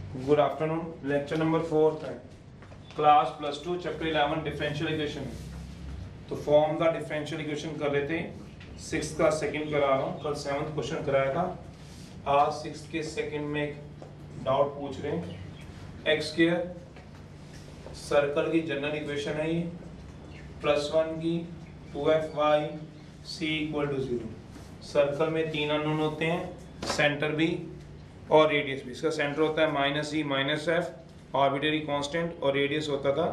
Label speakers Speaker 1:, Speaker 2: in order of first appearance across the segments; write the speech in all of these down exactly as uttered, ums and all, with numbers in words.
Speaker 1: Good afternoon. Lecture number fourth है, class plus two chapter eleven differential equation. तो form the differential equation कर रहे थे। Six का सेकंड करा रहा हूँ, कल सेवन्थ क्वेश्चन कराया था। आज सिक्स के सेकंड में एक डाउट पूछ रहे हैं। एक्स स्क्वायर सर्कल की जनरल इक्वेशन है ये, प्लस वन की two f y c equal to zero. Circle में तीन अननोन होते हैं, सेंटर भी और रेडियस भी। इसका सेंटर होता है minus e minus f arbitrary constant, और रेडियस होता था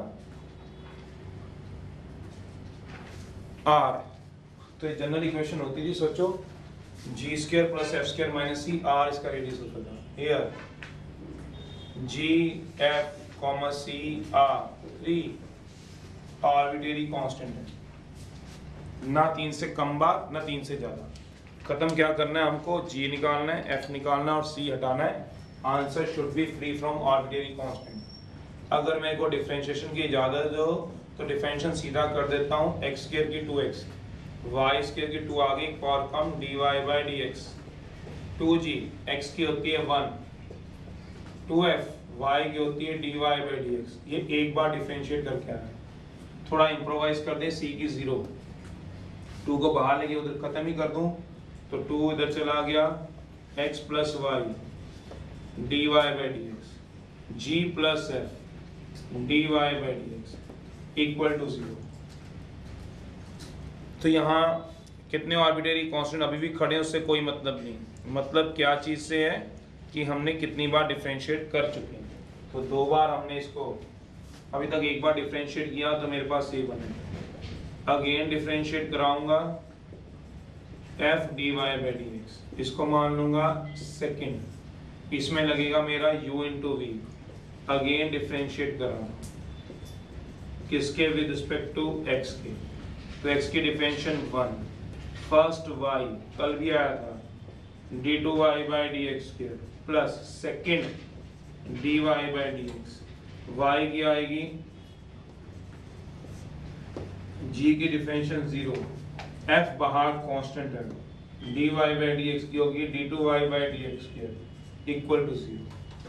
Speaker 1: आर। तो ये जनरल इक्वेशन होती थी, सोचो g square plus f square minus c, r इसका रेडियस होता था। Here g f comma c r three arbitrary constant है, ना तीन से कम बार ना तीन से ज्यादा। खत्म क्या करना है हमको, g निकालना है, f निकालना है और c हटाना है। Answer should be free from arbitrary constant. अगर मेरे को डिफरेंशिएशन की इजाजत दो तो डिफरेंशिएशन सीधा कर देता हूँ। एक्स स्क्वायर की टू एक्स, वाई स्क्वायर की टू आगे पावर कम d y by d x. Two g x की होती है वन, टू एफ वाई की होती है d y by d x. ये एक बार डिफरेंशिएट करके आया। थोड़ा इम्प्रोवाइज कर दे, c की जीरो, टू को बाहर लेके उधर खत्म ही कर दूं तो टू इधर चला गया, x plus y d y by d x, g plus f d y by d x equal to zero. तो यहाँ कितने आर्बिट्रेरी कांस्टेंट अभी भी खड़े हैं, उससे कोई मतलब नहीं। मतलब क्या चीज से है कि हमने कितनी बार डिफरेंशिएट कर चुके हैं। तो दो बार हमने इसको अभी तक एक बार डिफरेंशिएट किया तो मेरे पास ये बने। अगेन डिफरेंशिएट कराऊंगा f d y by d x, इसको मान लूंगा सेकेंड, इसमें लगेगा मेरा u into v. Again differentiate करा किसके, विद रिस्पेक्ट टू x के। तो x की डिफरेंशिएशन वन, फर्स्ट y कल भी आया था d two y by d x square plus second d y by d x. y की आएगी g की डिफरेंशिएशन जीरो, f बाहर कांस्टेंट है, dy बाई डी एक्स की होगी d two y by d x square equal to zero.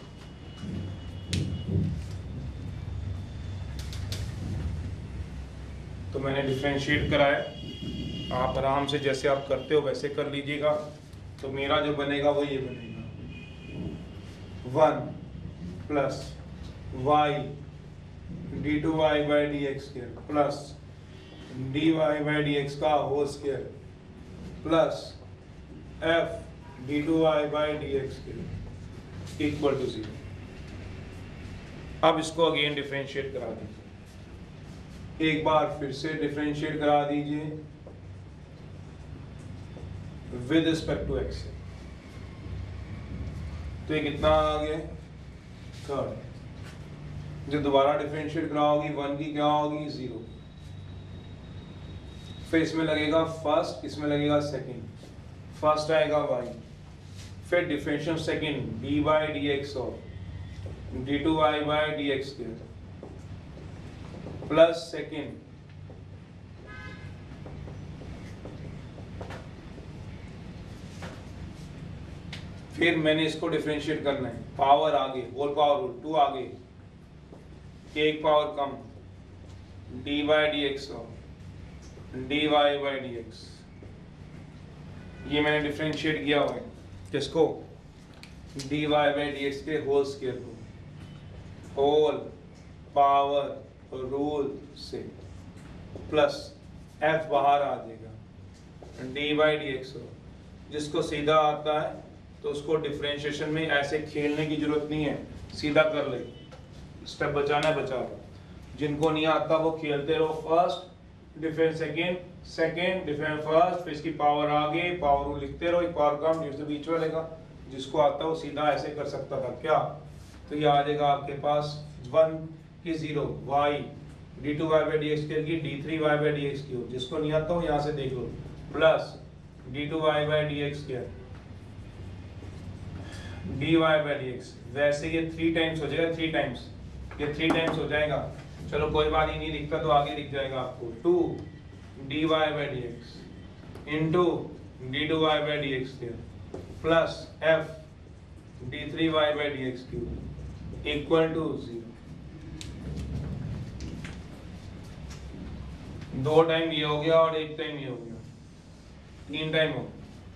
Speaker 1: तो मैंने differentiate कराया, आप आराम से जैसे आप करते हो वैसे कर लीजिएगा। तो मेरा जो बनेगा वो ये बनेगा, one plus y d two y by d x square plus d y by d x का whole square plus f d two y by d x square equal to zero. अब इसको अगेन डिफरेंशिएट करा दीजिए, एक बार फिर से differentiate करा दीजिए विद रिस्पेक्ट टू एक्स। तो ये कितना आ गया, थर्ड। जो दोबारा डिफरेंशिएट कराओगी वन की क्या होगी, जीरो। फिर इसमें लगेगा फर्स्ट, इसमें लगेगा सेकंड। फर्स्ट आएगा y, फिर differential second d by d x और d two y by d x plus second फिर मैंने इसको डिफरेंशिएट करना है, पावर आगे, होल पावर रूल टू आगे, एक पावर कम डी बाई डी एक्स और d y by d x. ये मैंने डिफरेंशिएट किया हुआ है किसको, d y by d x के होल स्क्वायर को, होल पावर रूल से प्लस एफ बाहर आ जाएगा डी बाई डी एक्स। जिसको सीधा आता है तो उसको डिफरेंशिएशन में ऐसे खेलने की जरूरत नहीं है, सीधा कर ले, स्टेप बचाना है बचा लो। जिनको नहीं आता वो खेलते रहो, first difference second, second difference first, फिर इसकी पावर आगे, पावर रूल लिखते रहो, एक पावर कम जिससे बीच में लेगा। जिसको आता है वो सीधा ऐसे कर सकता था क्या। तो ये आ जाएगा आपके पास वन की zero, y d two y by d x की d three y by d x की हो। जिसको नहीं आता हो यहाँ से देख लो, plus d two y by d x की d y by d x. वैसे ये थ्री टाइम्स हो जाएगा, थ्री टाइम्स ये थ्री टाइम्स हो जाएगा। चलो कोई बात ही नहीं दिखता तो आगे दिख जाएगा आपको, two d y by d x into d two y by d x plus f d three y by d x cube equal to zero. दो टाइम ये हो गया और एक टाइम ये हो गया, तीन टाइम हो गया।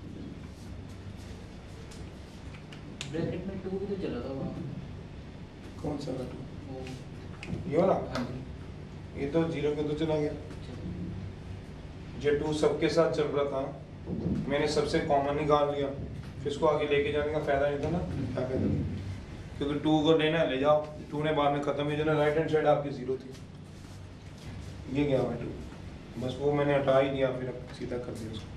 Speaker 2: ब्रैकेट में टू भी तो चला था वहाँ।
Speaker 1: कौन सा टू?
Speaker 2: वो
Speaker 1: ये वाला?
Speaker 2: हाँ जी।
Speaker 1: ये तो जीरो पे तो चला गया। जो टू सबके साथ चल रहा था, मैंने सबसे कॉमन निकाल लिया, फिर इसको आगे लेके जाने का फायदा नहीं था ना, क्या फायदा, क्योंकि टू को लेना ले जाओ, टू ने बाद में खत्म हो जाना, राइट हैंड साइड आपकी जीरो थी, ये गया हुआ टू, बस वो मैंने हटा ही दिया, फिर अब सीधा कर दिया उसको।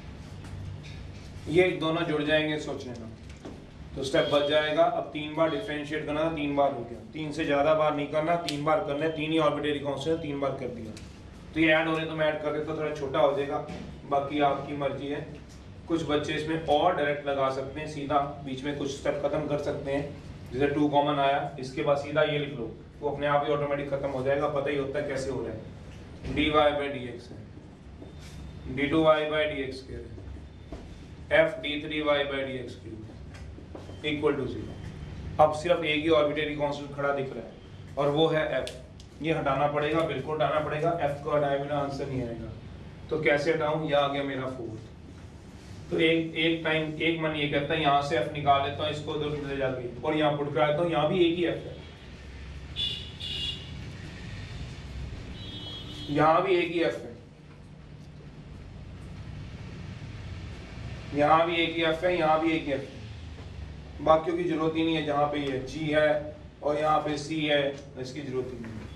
Speaker 1: ये दोनों जुड़ जाएंगे सोच लेना, तो स्टेप बच जाएगा। अब तीन बार डिफरेंशिएट करना था, तीन बार हो गया, तीन से ज्यादा बार नहीं करना, तीन बार करना, तीन ही आर्बिट्रेरी कांस्टेंट, तीन बार कर दिया। तो ये ऐड हो रहे तो मैं ऐड कर देता, तो थोड़ा छोटा हो जाएगा, बाकी आपकी मर्जी है। कुछ बच्चे इसमें और डायरेक्ट लगा सकते हैं, सीधा बीच में कुछ स्टेप खत्म कर सकते हैं, जैसे टू कॉमन आया, इसके बाद सीधा ये लिख लो, वो अपने आप ही ऑटोमेटिक खत्म हो जाएगा, पता ही होता है कैसे हो रहा है। D y by d x है, d two y by d x है, f d three y by d x cube equal to zero. अब सिर्फ एक ही ऑर्बिटरी कांस्टेंट खड़ा दिख रहा है और वो है एफ, ये हटाना पड़ेगा, बिल्कुल हटाना पड़ेगा, एफ को हटाए बिना आंसर नहीं आएगा। तो कैसे हटाऊं, यह आ गया मेरा फोर्थ। तो एक एक टाइम एक मन ये कहता है यहाँ से एफ निकाल लेता हूँ, इसको उधर ले जाके, और यहाँ पुट करा देता हूँ, यहाँ भी एक ही एफ है, यहाँ भी एक ही एफ है, यहाँ भी एक ही एफ है, यहाँ भी एक ही एफ है, बाकियों की जरूरत ही नहीं है। जहाँ पे ये जी है और यहाँ पे सी है, इसकी जरूरत ही नहीं है।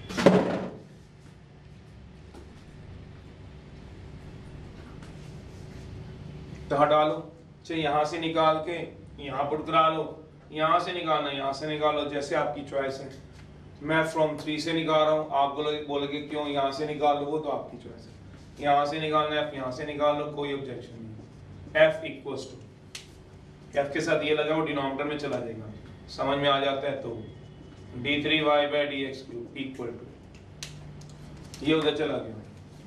Speaker 1: तो हटा लो, चाहे यहाँ से निकाल के यहाँ पुट करा लो, यहाँ से निकालना यहाँ से निकालो, जैसे आपकी चॉइस है। मैं फ्रॉम थ्री से निकाल रहा हूँ, आप बोलोगे बोलोगे क्यों यहाँ से निकाल लो, वो तो आपकी चॉइस है। यहाँ से निकालना है, यहाँ से निकाल लो, कोई ऑब्जेक्शन नहीं। एफ इक्वल्स टू, एफ के साथ ये लगा वो डिनोमिनेटर में चला जाएगा, समझ में आ जाता है। तो d three y by d x cube equal to, ये उधर चला गया।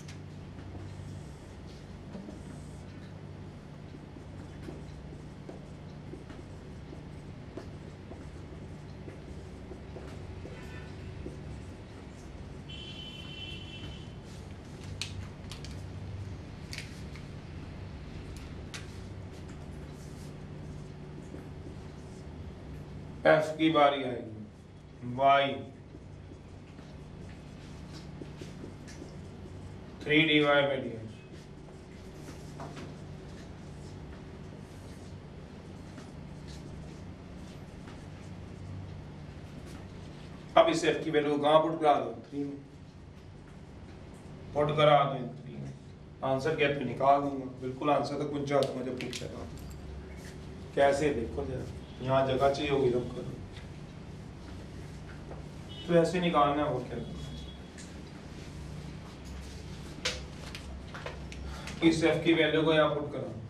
Speaker 1: एफ की बारी आएगी, y three d y by d x, अब इस एफ की वैल्यू कहाँ पुट करा दो, थ्री में पुट करा दो, थ्री में आंसर क्या तो निकाल दूंगा, बिल्कुल आंसर तक पहुंचा दूंगा जब पूछेगा। कैसे देखो जरा, यहाँ जगह चाहिए होगी तब करो, तो ऐसे निकालना है, और क्या। इस एफ की वैल्यू को यहाँ पुट करो,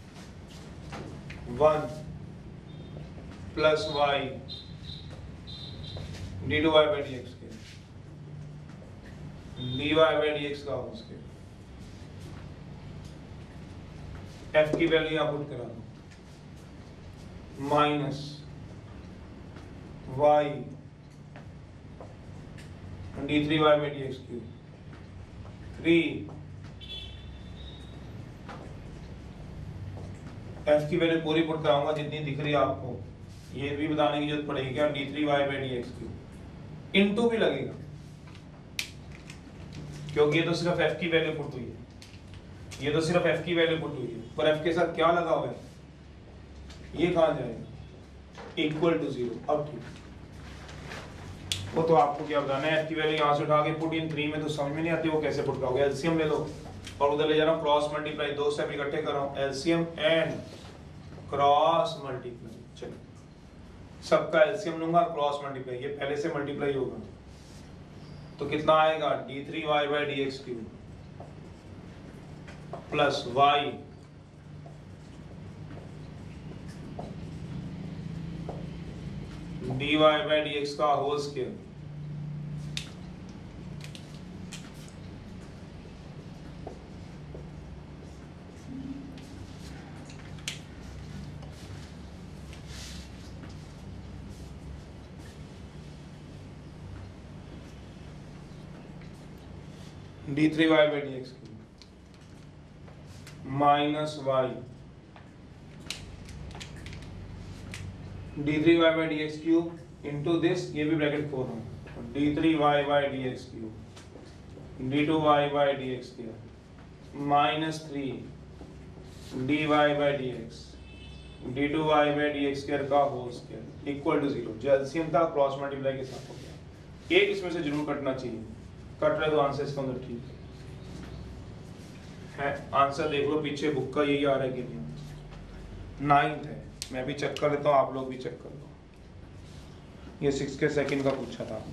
Speaker 1: one plus y d two y by d x के, d y by d x का हो उसके, एफ की वैल्यू यहाँ पुट करा दो, minus y d three y by d x cube, three f की वैल्यू पूरी पुट कराऊंगा जितनी दिख रही है आपको, ये भी बताने की जरूरत पड़ेगी क्या, d three y by d x cube into भी लगेगा, क्योंकि ये तो सिर्फ एफ की वैल्यू पुट हुई है, ये तो सिर्फ एफ की वैल्यू पुट हुई है, पर एफ के साथ क्या लगा हुआ है, ये कहाँ जाएगा, इक्वल टू जीरो। अब ठीक, वो तो आपको क्या बताना है, एफ की वैल्यू यहाँ से उठा के पुट इन थ्री में तो समझ में नहीं आती, वो कैसे पुट करोगे, एलसीएम ले लो और उधर ले जा रहा हूँ क्रॉस मल्टीप्लाई, दो स्टेप इकट्ठे कर रहा हूँ, एलसीएम एंड क्रॉस मल्टीप्लाई। चलो सबका एलसीएम लूंगा, क्रॉस मल्टीप्लाई, ये पहले से मल्टीप्लाई होगा, तो कितना आएगा, d three y by d x cube plus y d y by d x का whole square d three y by d x cube minus y d three y by d x cube into this, ये भी bracket खोल रहा हूँ, d three y by d x cube d two y by d x cube minus three d y by d x d two y by d x square का whole square equal to zero. जो LCM था cross multiply के साथ हो गया। एक इसमें से जरूर कटना चाहिए, कट रहे तो आंसर इसका अंदर ठीक है। आंसर देख लो पीछे बुक का, यही आ रहा है कि नहीं। नाइन्थ है, मैं भी चेक कर लेता हूँ, आप लोग भी चेक कर लो। ये सिक्स के सेकंड का पूछा था।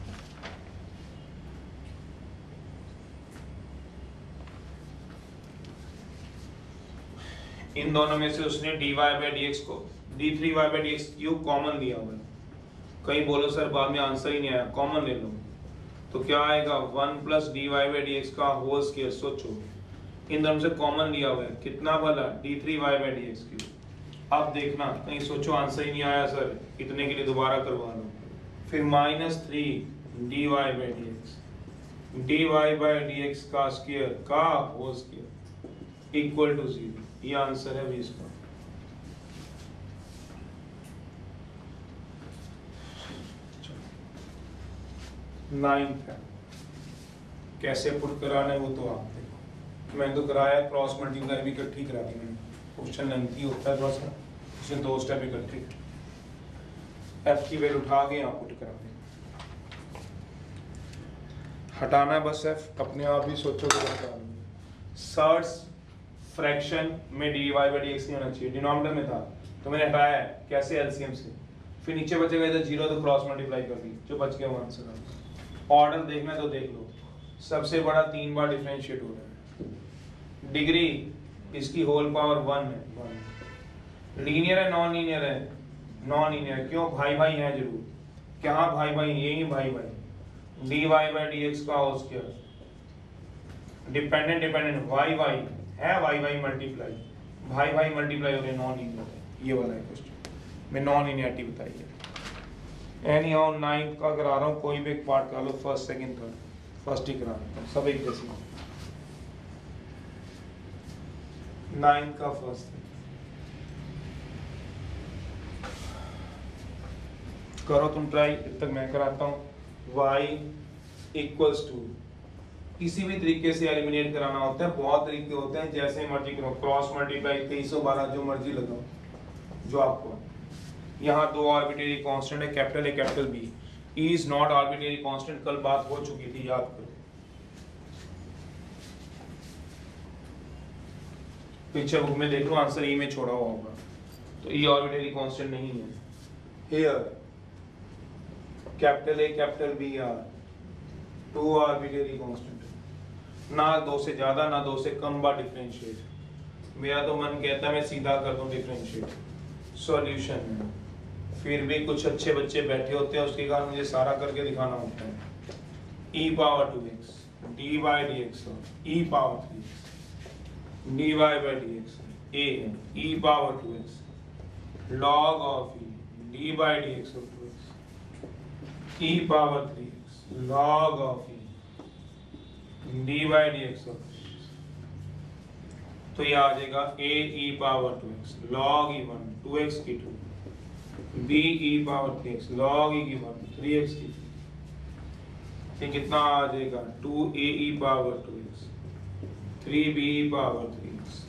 Speaker 1: इन दोनों में से उसने d y by d x को d three y by d x cube common लिया हुआ है। कहीं बोलो सर बाद में आंसर ही नहीं आया, कॉमन ले लो तो क्या आएगा, one plus d y by d x का होल स्क्वायर। सोचो इन दोनों से कॉमन लिया हुआ है, कितना वाला, d three y by d x cube. अब देखना कहीं सोचो आंसर ही नहीं आया सर, इतने के लिए दोबारा करवा लो। फिर minus three d y by d x d y by d x का स्क्वायर का whole square equal to zero. ये आंसर है भी इसका। नाइन्थ है, कैसे पुट कराना है वो तो आप देखो। मैंने तो कराया क्रॉस मल्टीप्लाई भी इकट्ठी करा दी मैंने। क्वेश्चन लेंथी होता है थोड़ा सा, उसमें दो स्टेप इकट्ठे। एफ की वैल्यू उठा के यहाँ पुट करा दें, हटाना है बस एफ, अपने आप ही सोचो तो हटा। सर्ट्स फ्रैक्शन में d y by d x नहीं होना चाहिए, डिनोमिनेटर में था तो मैंने हटाया है। कैसे, एलसीएम से। फिर नीचे बचेगा इधर जीरो तो क्रॉस मल्टीप्लाई कर दी, जो बच गया वो आंसर आ। ऑर्डर देखना तो देख लो, सबसे बड़ा तीन बार डिफरेंशिएट हो रहा है। डिग्री इसकी होल पावर वन है, वन। लीनियर है नॉन लीनियर है, नॉन लीनियर। क्यों, भाई भाई है जरूर। क्या भाई भाई, यही भाई भाई। D y by d x का whole square, dependent dependent y y है, वाई वाई मल्टीप्लाई, भाई भाई मल्टीप्लाई हो रहे, नॉन लीनियर है। ये वाला है क्वेश्चन में नॉन लीनियरिटी बताई है। एनी हाउ नाइन्थ का करा रहा हूँ, कोई भी एक पार्ट करा लो, फर्स्ट सेकंड थर्ड, फर्स्ट ही करा रहा हूँ, सब एक जैसे। नाइन्थ का फर्स्ट करो तुम ट्राई, जब तक मैं कराता हूँ। y इक्वल्स टू, किसी भी तरीके से एलिमिनेट कराना होता है, बहुत तरीके होते हैं, जैसे मर्जी करो, क्रॉस मल्टीप्लाई, तेईस सौ बारह, जो मर्जी लगाओ, जो आपको। यहाँ दो आर्बिट्रेरी कांस्टेंट है, capital A capital B. E is not arbitrary constant, कल बात हो चुकी थी, याद करो। पीछे बुक में देख लो, आंसर ई में छोड़ा हुआ होगा, तो ई आर्बिट्रेरी कांस्टेंट नहीं है। Here capital A capital B are two arbitrary constant, ना दो से ज्यादा ना दो से कम बार डिफरेंशिएट। मेरा तो मन कहता है मैं सीधा कर दूं डिफरेंशिएट। सॉल्यूशन में फिर भी कुछ अच्छे बच्चे बैठे होते हैं, उसके कारण मुझे सारा करके दिखाना होता है। E power two x d by d x e power three x d y by d x a है, e power two x log of e d by d x of two x e power three x log of e d by d x of, तो ये आ जाएगा a e power two x log e one two x की two, b e power three x log e की one three x की three. ये कितना आ जाएगा, two a e power two x three b e power three x.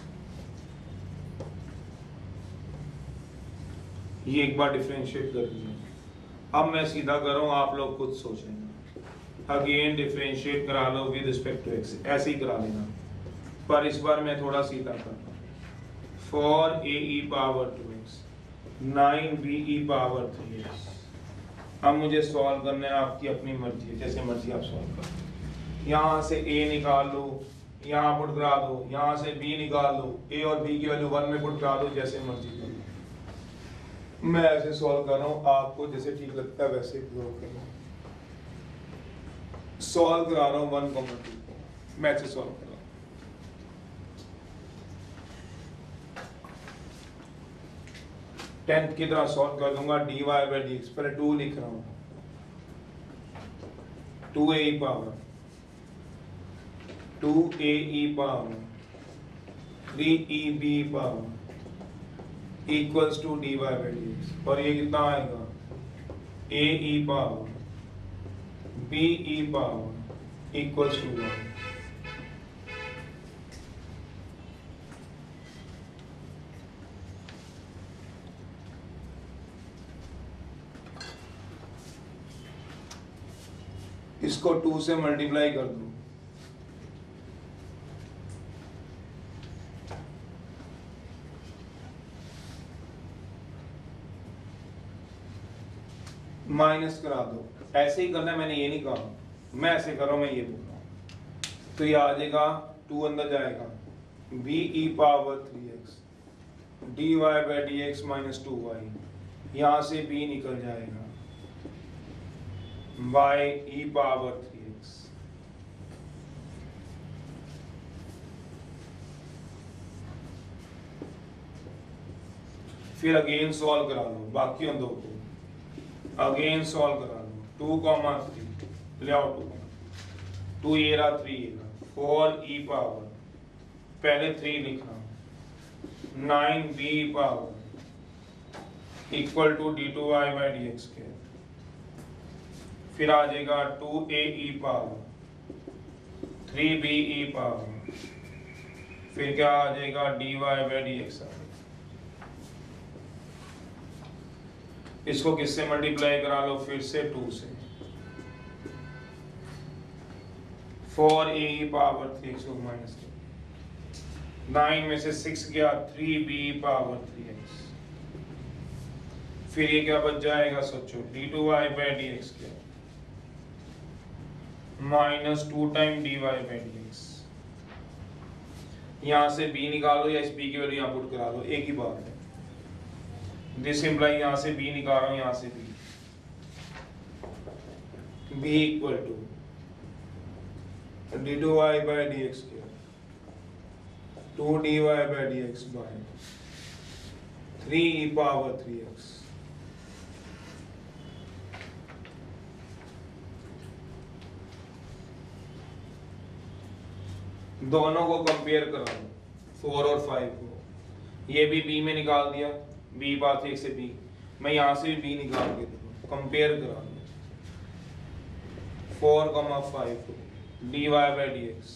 Speaker 1: ये एक बार डिफरेंशिएट कर दिया। अब मैं सीधा कर रहा हूं, आप लोग खुद सोचेंगे। अगेन डिफरेंशिएट करा लो विद रिस्पेक्ट टू एक्स, ऐसे ही करा लेना, पर इस बार मैं थोड़ा सीधा कर रहा हूँ। Four a e power two x nine b e power three x. अब मुझे सॉल्व करना है, आपकी अपनी मर्जी है, जैसे मर्जी आप सॉल्व करो। यहाँ से ए निकाल लो, यहाँ पुट करा दो, यहाँ से बी निकाल लो, ए और बी की वैल्यू वन में पुट करा दो, जैसे मर्जी करो। मैं ऐसे सॉल्व कर रहा हूँ, आपको जैसे ठीक लगता है वैसे सॉल्व करो। सॉल्व करा रहा हूँ वन कॉमन टू को, मैं ऐसे सॉल्व कर रहा हूँ। टेंथ की तरह सॉल्व कर दूंगा, d y by d x, पहले टू लिख रहा हूँ, two a power two a e power three e b power equals to d y by d x, और ये कितना आएगा a e power b e power equals to one. इसको two से मल्टीप्लाई कर दो, माइनस करा दो। ऐसे ही करना है, मैंने ये नहीं कहा, मैं ऐसे कर रहा हूं, मैं ये बोल रहा हूं। तो ये आ जाएगा टू अंदर जाएगा b e power three x d y by d x minus two y, यहां से b निकल जाएगा y e power three x. फिर अगेन सॉल्व करा लो बाकी दो को, अगेन सॉल्व करा लो टू कॉमा थ्री ले आओ, टू टू ये रहा थ्री ये रहा, फोर ई पावर पहले थ्री लिखा nine b power equal to d two y by d x के, फिर आ जाएगा two a e power three b e power, फिर क्या आ जाएगा d y by d x. इसको किससे मल्टीप्लाई करा लो, फिर से टू से, four a e power three x minus nine में से सिक्स गया three b power three x, फिर ये क्या बच जाएगा सोचो d two y by d x क्या minus two time d y by d x. यहां से b निकालो या इस b की वैल्यू यहां पुट करा लो, एक ही बात है। दिस इंप्लाई यहां से b निकाल रहा हूं, यहां से b b equal to d two y by d x क्या two d y by d x by three e power three x. दोनों को कंपेयर करा लो, फोर और फाइव को, ये भी b में निकाल दिया, b बात एक से b, मैं यहां से भी b निकाल के दूंगा, कंपेयर करा लो फोर कमा फाइव को d y by d x,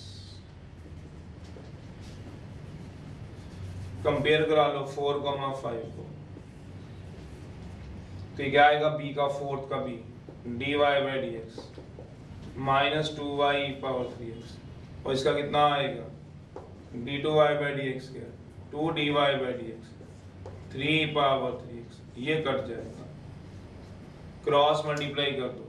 Speaker 1: compare करा लो फोर कमा फाइव को, तो क्या आएगा b का फोर्थ का b d y by d x minus two y power three x, और इसका कितना आएगा d two y by d x क्या two d y by d x three power three x, ये कट जाएगा, cross multiply कर दो,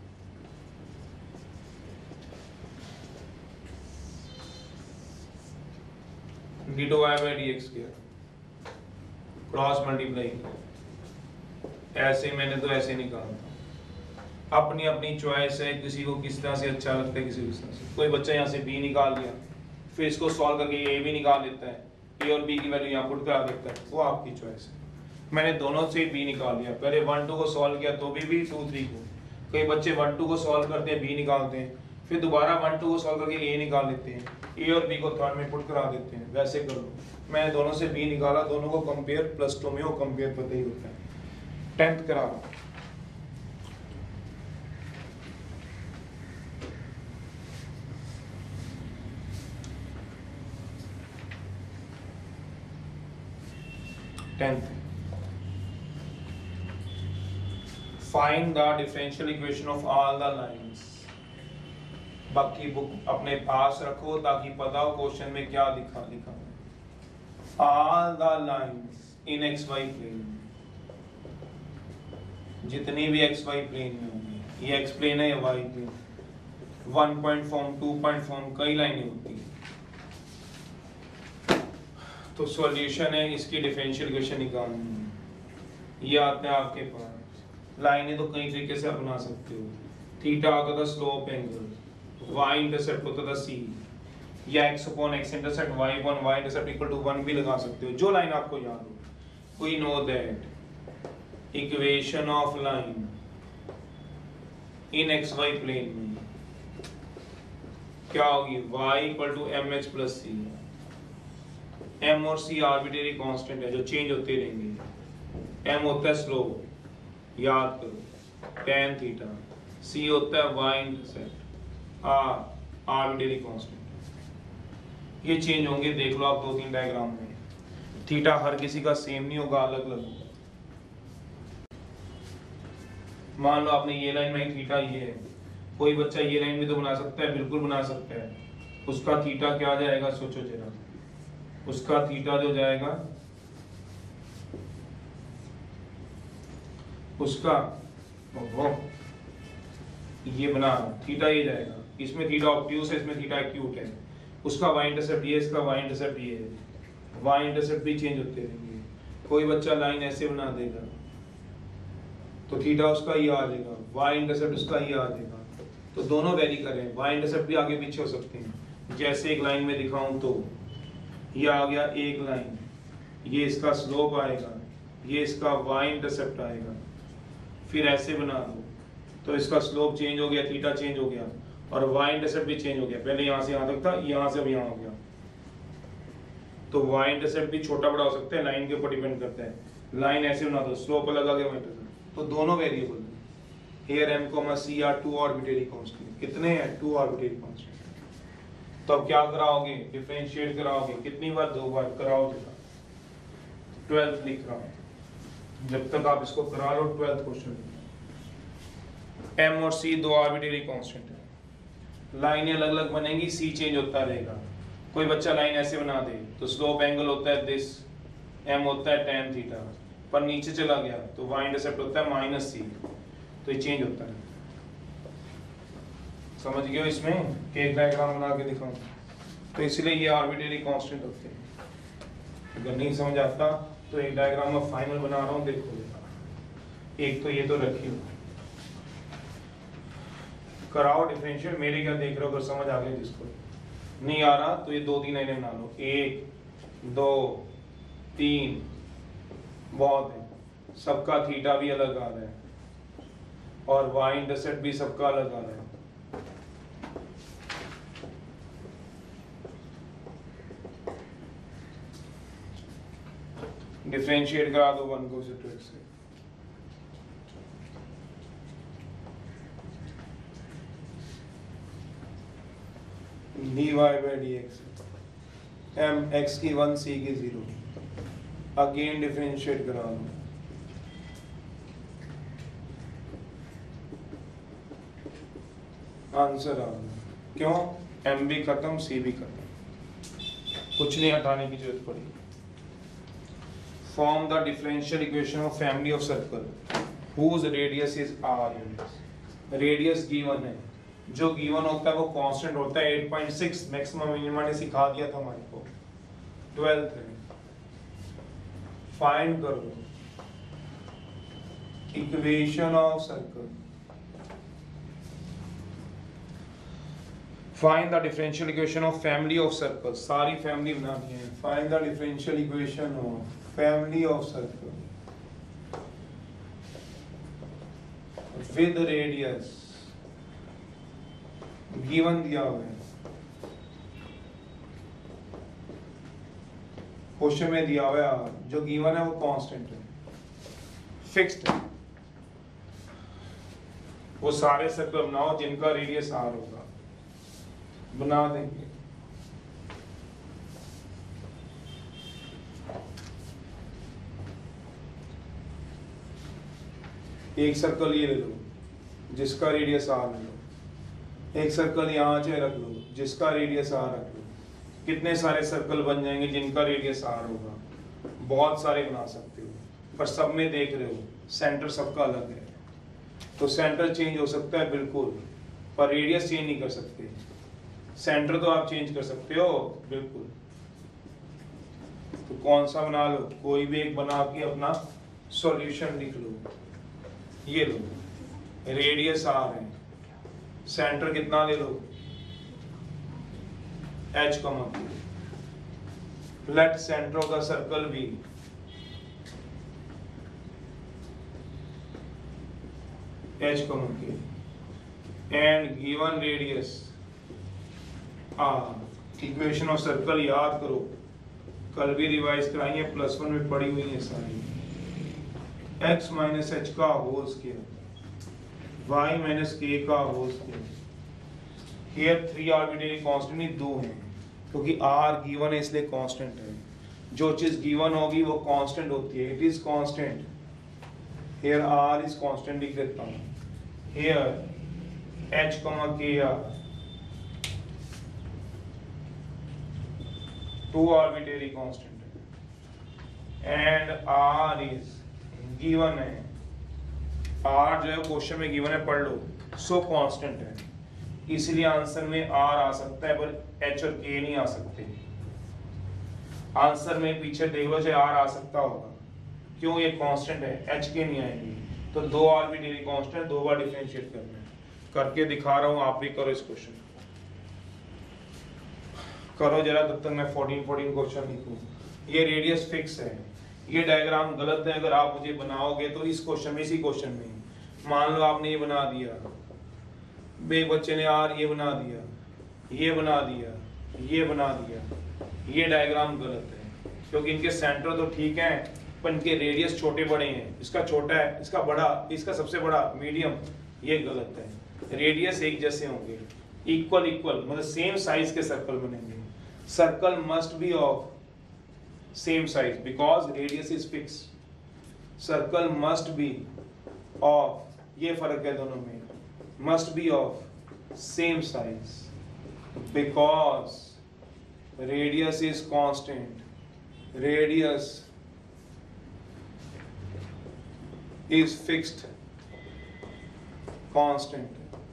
Speaker 1: d two y by d x क्या क्रॉस मल्टीप्लाई कर, ऐसे मैंने तो ऐसे निकाला, अपनी अपनी चॉइस है, किसी को किस तरह से अच्छा लगता है, किसी को किस तरह से। कोई बच्चा यहाँ से b निकाल लिया, फिर इसको सॉल्व करके a भी निकाल लेता है, a और b की वैल्यू यहाँ पुट करा देता है, वो आपकी चॉइस है। मैंने दोनों से b निकाल लिया, पहले वन टू को सॉल्व किया तो भी भी टू थ्री को, कई बच्चे वन टू को सॉल्व करते हैं b निकालते हैं, फिर दोबारा वन टू को सॉल्व करके a निकाल लेते हैं, a और b को थर्ड में पुट करा देते हैं, वैसे कर लो। मैंने दोनों से b निकाला, दोनों को कंपेयर, प्लस टू में वो कंपेयर पता ही होता है, टेंथ करा रहा। Tenth, find the differential equation of all the lines. बाकी बुक अपने पास रखो ताकि पता हो क्वेश्चन में क्या लिखा लिखा है। All the lines in x y plane, जितनी भी एक्स वाई प्लेन में होंगी, ये एक्स प्लेन है या y plane, one point form, two point form, कई लाइनें होती है। तो सॉल्यूशन है, इसकी डिफरेंशियल इक्वेशन निकालनी है। ये आता है आपके पास, लाइनें तो कई तरीके से आप बना सकते हो। थीटा होता था स्लोप एंगल, y इंटरसेप्ट होता था c, या x upon x intercept y upon y intercept equal to one भी लगा सकते हो, जो लाइन आपको याद हो। We know that equation of line in xy plane में क्या होगी y equal to m h plus c. m और c आर्बिट्रेरी कांस्टेंट है जो चेंज होते रहेंगे। m होता है स्लोप, याद करो tan थीटा, c होता है y intercept, r arbitrary constant. ये चेंज होंगे, देख लो आप दो तीन डायग्राम में। थीटा हर किसी का सेम नहीं होगा, अलग अलग होगा। मान लो आपने ये लाइन में थीटा ये है, कोई बच्चा ये लाइन भी तो बना सकता है, बिल्कुल बना सकता है। उसका थीटा क्या जाएगा सोचो जरा, उसका थीटा जो जाएगा उसका ओहो ये बना थीटा ये जाएगा, इसमें थीटा ऑब्ट्यूस है, इसमें थीटा एक्यूट है। उसका वाई इंटरसेप्ट ये, इसका वाई इंटरसेप्ट ये है। वाई इंटरसेप्ट भी चेंज होते रहेंगे। कोई बच्चा लाइन ऐसे बना देगा तो थीटा उसका ये आ जाएगा, वाई इंटरसेप्ट उसका ये आ जाएगा। तो दोनों वेरी करें, वाई इंटरसेप्ट भी आगे पीछे हो सकते हैं। जैसे एक लाइन में दिखाऊं तो ये आ गया एक लाइन, ये इसका स्लोप आएगा, ये इसका वाई इंटरसेप्ट आएगा। फिर ऐसे बना दो तो इसका स्लोप चेंज हो गया, थीटा चेंज हो गया और वाई इंटरसेप्ट भी चेंज हो गया। पहले यहाँ से यहाँ तक था, यहाँ से अब यहाँ हो गया। तो वाई इंटरसेप्ट भी छोटा बड़ा हो सकता है, लाइन के ऊपर डिपेंड करता है। लाइन ऐसे बना दो, स्लोप अलग आ गया, वाई इंटरसेप्ट। तो दोनों variable here m comma c are two arbitrary constant। कितने हैं? two arbitrary constant। तो अब क्या कराओगे? डिफरेंशिएट कराओगे। कितनी बार? दो बार कराओ जरा। ट्वेल्थ लिख रहा हूं, जब तक आप इसको करा लो ट्वेल्थ क्वेश्चन। m और c दो आर्बिट्रेरी कांस्टेंट है, लाइनें अलग अलग बनेंगी, c चेंज होता रहेगा। कोई बच्चा लाइन ऐसे बना दे तो स्लोप एंगल होता है दिस, m होता है tan थीटा, पर नीचे चला गया तो y इंटरसेप्ट होता है माइनस सी, तो ये चेंज होता है। समझ गए हो? इसमें कि एक डायग्राम बना के दिखाऊं तो इसलिए ये आर्बिट्रेरी कांस्टेंट होते हैं। अगर नहीं समझ आता तो एक डायग्राम में फाइनल बना रहा हूं, देखो जरा। एक तो ये तो रखियो, कराओ डिफरेंशियल। मेरे क्या देख रहे हो? अगर समझ आ गया, जिसको नहीं आ रहा तो ये दो तीन लाइनें बना लो। एक दो तीन बहुत है। सबका थीटा भी अलग आ रहा है और वाई इंटरसेप्ट भी सबका अलग आ रहा है। डिफरेंशिएट करा दो वन को से टू एक्स से। D y by d x, m x की वन सी की जीरो। अगेन डिफरेंशिएट करा दो। आंसर आ गया। क्यों? एम भी खत्म, सी भी खत्म, कुछ नहीं हटाने की जरूरत पड़ी। Form the differential equation of family of circle whose radius is r units. Radius given है, जो गिवन होता है वो कांस्टेंट होता है at point six. Maximum minimum ने सिखा दिया था हमारे को ट्वेल्थ में। फाइंड करो equation of circle. Find the differential equation of family of circles। सारी फैमिली बना दी है। Find the differential equation of family of circle with radius given दिया हुआ है, क्वेश्चन में दिया हुआ है। जो गिवन है वो कांस्टेंट है, फिक्स्ड है। वो सारे सर्कल बनाओ जिनका रेडियस आर होगा, बना देंगे। एक सर्कल ये ले लो जिसका रेडियस आर ले लो, एक सर्कल यहाँ से रख लो जिसका रेडियस आर रख लो। कितने सारे सर्कल बन जाएंगे जिनका रेडियस आर होगा? बहुत सारे बना सकते हो, पर सब में देख रहे हो सेंटर सबका अलग है। तो सेंटर चेंज हो सकता है बिल्कुल, पर रेडियस चेंज नहीं कर सकते। सेंटर तो आप चेंज कर सकते हो बिल्कुल। तो कौन सा बना लो? कोई भी एक बना के अपना सॉल्यूशन लिख लो। ये लो, रेडियस आर है, सेंटर कितना ले लो? H comma let centre of the circle be h comma k and given radius r. Equation of circle याद करो, कल भी रिवाइज कराई है, प्लस वन में पड़ी हुई है सारी। x माइनस एच का whole square, y minus k का whole square. Here three arbitrary constant ही दो हैं, क्योंकि r गिवन है इसलिए कांस्टेंट है। जो चीज गिवन होगी वो कांस्टेंट होती है, it is constant. Here r is constant लिख देता हूं। Here h comma kr, two arbitrary constant, and r is given है, r जो है क्वेश्चन में गिवन है, पढ़ लो, सो कांस्टेंट है, इसलिए आंसर में r आ सकता है पर h और k नहीं आ सकते। आंसर में पीछे देख लो, चाहे r आ सकता होगा, क्यों? ये कांस्टेंट है, h k नहीं आएंगे। तो दो आर्बिट्रेरी कांस्टेंट दो बार डिफरेंशिएट करना है, करके दिखा रहा हूं, आप भी करो इस क्वेश्चन करो जरा, तब तक मैं फोर्टीन फोर्टीन क्वेश्चन लिखूं। ये रेडियस फिक्स है, ये डायग्राम गलत है, अगर आप मुझे बनाओगे तो इस क्वेश्चन में, इसी क्वेश्चन में मान लो आपने ये बना दिया, बे बच्चे ने यार ये बना दिया, ये बना दिया, ये बना दिया, ये डायग्राम गलत है, क्योंकि इनके सेंटर तो ठीक है पर इनके रेडियस छोटे बड़े हैं, इसका छोटा है, इसका बड़ा, इसका सबसे बड़ा, मीडियम, ये गलत है। रेडियस एक जैसे होंगे, इक्वल इक्वल मतलब सेम साइज के सर्कल बनेंगे। Circle must be of same size because radius is fix. Circle must be of, ये फर्क है दोनों में, must be of same size because radius is constant, radius is fixed constant.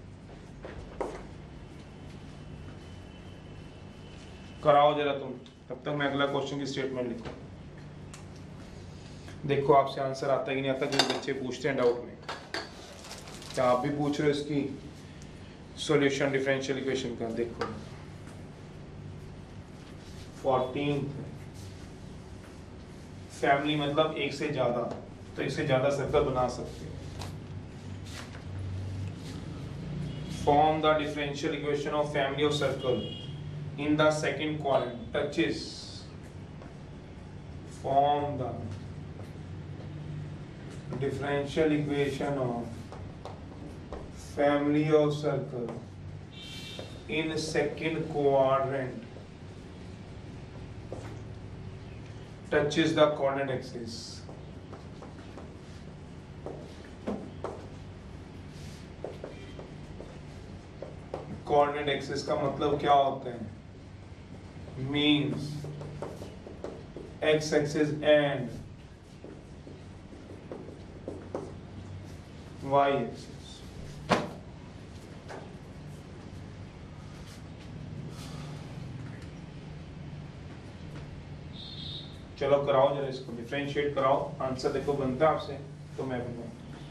Speaker 1: कराओ जरा तुम, तब तक मैं अगला क्वेश्चन की स्टेटमेंट लिखूं। देखो आपसे आंसर आता है कि नहीं आता, जो बच्चे पूछते हैं डाउट में, क्या आप भी पूछ रहे हो इसकी सॉल्यूशन डिफरेंशियल इक्वेशन का? देखो फोर्टीन, फैमिली मतलब एक से ज्यादा, तो एक से ज्यादा सर्कल बना सकते हो। Form the differential equation of family of circle in the second quadrant touches, form the differential equation of family of circle in second quadrant touches the coordinate axis। Coordinate axis का मतलब क्या होता है? means x axis and y axis। चलो कराओ जरा इसको, differentiate कराओ, आंसर देखो बनता है आपसे तो मैं बनाऊं।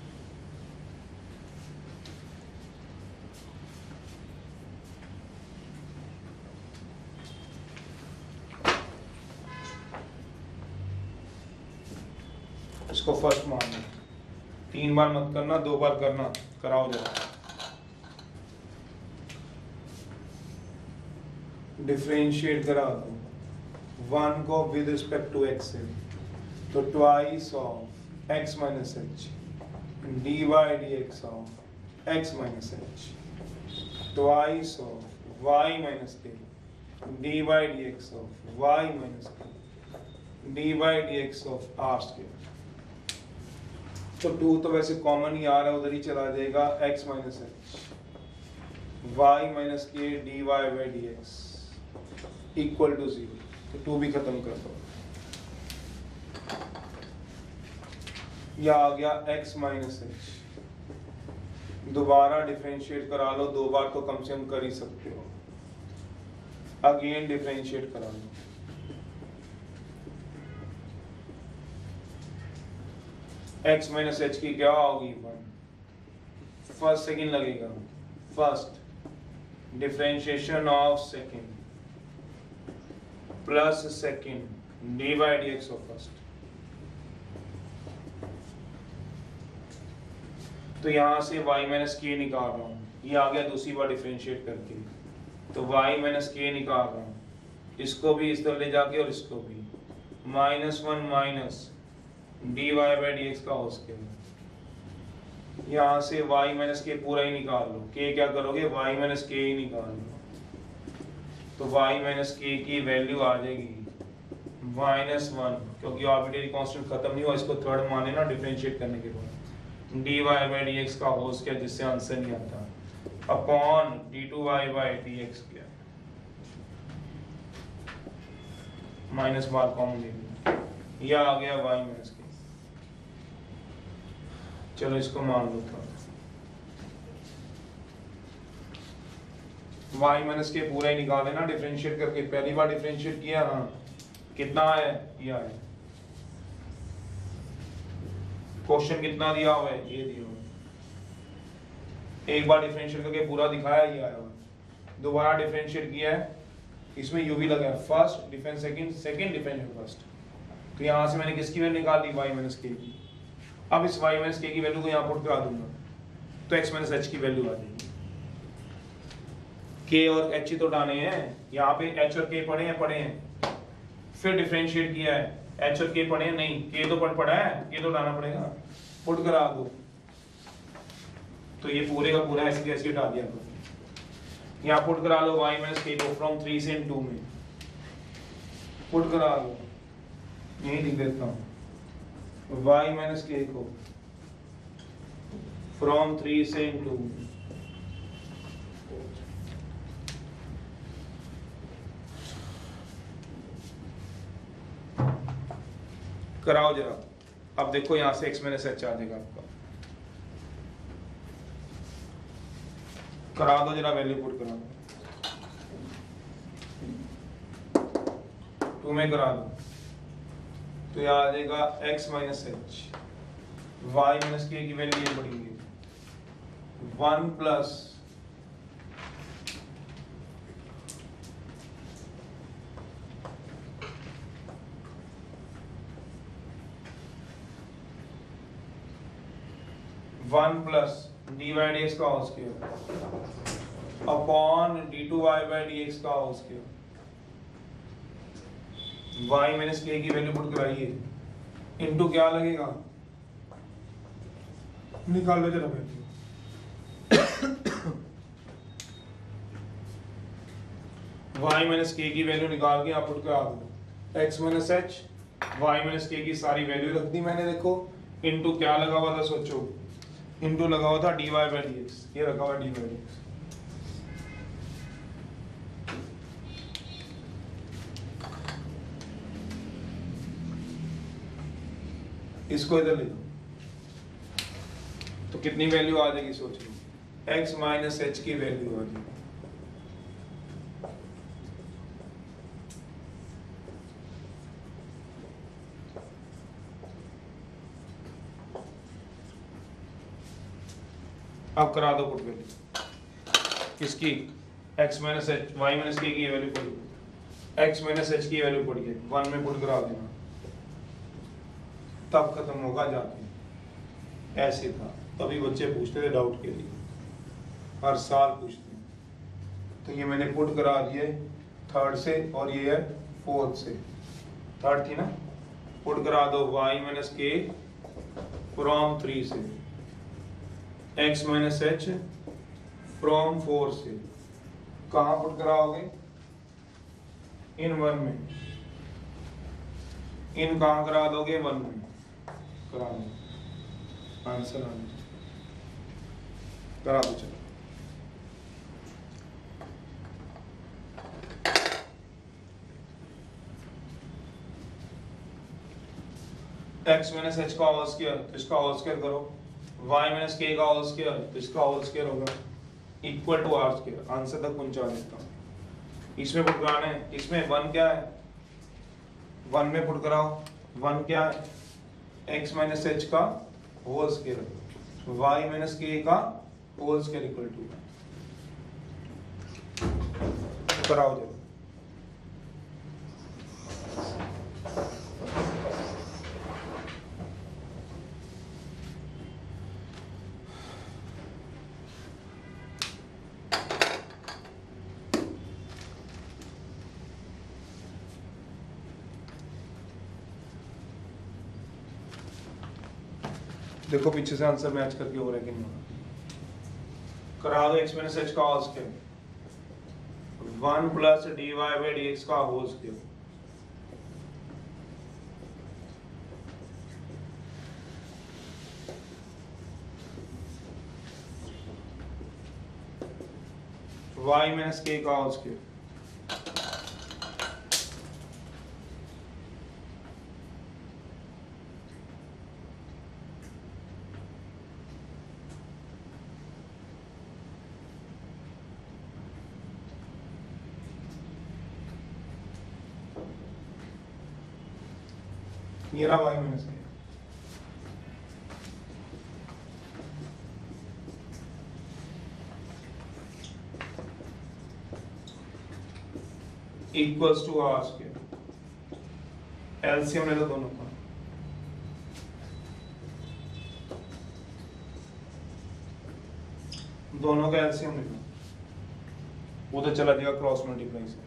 Speaker 1: इसको फर्स्ट मानना, तीन बार मत करना, दो बार करना। कराओ जरा, डिफरेंशिएट करा दो वन को विद रिस्पेक्ट टू एक्स है, तो twice of x minus h d y d x of x minus h, twice of y minus k d y d x of y minus k d y d x of r square. तो two तो वैसे common ही आ रहा है, उधर ही चला जाएगा, x minus h y minus k d y by d x equal to zero, तो two भी खत्म कर दो, यह आ गया x माइनस एच। दोबारा डिफरेंशिएट करा लो, दो बार तो कम से कम कर ही सकते हो, अगेन डिफरेंशिएट करा लो, x माइनस एच की क्या होगी? वन। फर्स्ट सेकंड लगेगा, first differentiation of second plus second d by d x of first. तो यहां से y माइनस के निकाल रहा हूं, ये आ गया दूसरी बार डिफरेंशिएट करके, तो y माइनस के निकाल रहा हूँ, इसको भी इस तरह ले जाके और इसको भी, minus one minus d y by d x का होल स्क्वायर। यहाँ से y माइनस के पूरा ही निकाल लो, k क्या करोगे, y माइनस के ही निकाल लो, तो y माइनस के की वैल्यू आ जाएगी माइनस वन, क्योंकि आर्बिट्रेरी कांस्टेंट खत्म नहीं हुआ, इसको थर्ड माने ना डिफरेंशिएट करने के बाद, d y by d x का होल स्क्वायर, जिससे आंसर नहीं आता, upon d two y by d x किया, माइनस बार कॉमन ले लिया, यह आ गया y माइनस के। चलो इसको मान लो था, y माइनस के पूरा ही निकाले ना डिफरेंशिएट करके, पहली बार डिफरेंशिएट किया, हाँ कितना है, ये है, क्वेश्चन कितना दिया हुआ है, ये दिया हुआ है, एक बार डिफरेंशिएट करके पूरा दिखाया, ये आया हुआ, दोबारा डिफरेंशिएट किया है, इसमें u भी लगा है, first difference second, second differentiate first, तो यहाँ से मैंने किसकी वैल्यू निकाल दी, y माइनस के की। अब इस y माइनस के की वैल्यू को यहाँ पुट करा दूंगा, तो x माइनस h की वैल्यू आ जाएगी, k और h ही तो डाले हैं, यहाँ पे h और k पढ़े हैं पढ़े हैं, फिर डिफरेंशिएट किया है, h और k पढ़े हैं नहीं, k तो पढ़ पड़ा है, k तो डालना पड़ेगा, पुट करा दो, तो ये पूरे का पूरा ऐसे कैसे हटा दिया, यहाँ पुट करा लो y माइनस के को फ्रॉम थ्री से टू में, पुट करा लो, यही लिख देता हूँ, y माइनस के को फ्रॉम थ्री से टू में, कराओ जरा, अब देखो यहाँ से x माइनस h आ जाएगा आपका, करा दो जरा, वैल्यू पुट करा दो, टू में करा दो, तो यह आ जाएगा x minus h, y minus k की वैल्यू ये पड़ेगी one plus one plus d y d x का whole square upon d two y by d x का whole square, y minus k की वैल्यू पुट कराइए, into क्या लगेगा, निकाल लो जरा वैल्यू, y माइनस के की वैल्यू निकाल के आप पुट करा दो, x minus h, y minus k की सारी वैल्यू रख दी मैंने, देखो इनटू क्या लगा हुआ था, सोचो इनटू लगा हुआ था d y by d x, ये रखा हुआ डी वाई डी एक्स, इसको इधर ले दो, तो कितनी वैल्यू आ जाएगी, सोच लो x माइनस एच की वैल्यू आ जाएगी, अब करा दो पुट वैल्यू, किसकी, x minus h, y minus k की वैल्यू पड़ी, x माइनस एच की वैल्यू पड़ी है, वन में पुट करा देना, तब खत्म होगा जाके, ऐसे था, तभी बच्चे पूछते थे डाउट के लिए, हर साल पूछते हैं, तो ये मैंने पुट करा दिए थर्ड से, और ये है फोर्थ से, थर्ड थी ना, पुट करा दो y minus k from three से, x minus h from four से, कहाँ पुट कराओगे, इन वन में, इन कहाँ करा दोगे, वन में करा दो, आंसर आ जाए, करा दो चलो, x माइनस एच का होल स्क्वायर, तो इसका होल स्क्वायर करो, y माइनस के का होल स्क्वायर, तो इसका होल स्क्वायर होगा equal to r square, answer तक पहुंचा देता हूँ, इसमें पुट कराना है, इसमें वन क्या है, वन में पुट कराओ, वन क्या है, x माइनस एच का whole square, y minus k का होल स्क्वायर इक्वल टू, कराओ जरा, देखो पीछे से आंसर मैच करके हो रहा है कि नहीं हो रहा। करा दो एक्स माइनस एच का whole square, one plus d y by d x का whole square, y minus k का होल स्क्वायर, ये रहा y minus k, equals to r square, LCM ले लो दोनों का, दोनों का एलसीएम ले लो, वो तो चला जाएगा क्रॉस मल्टीप्लाई से।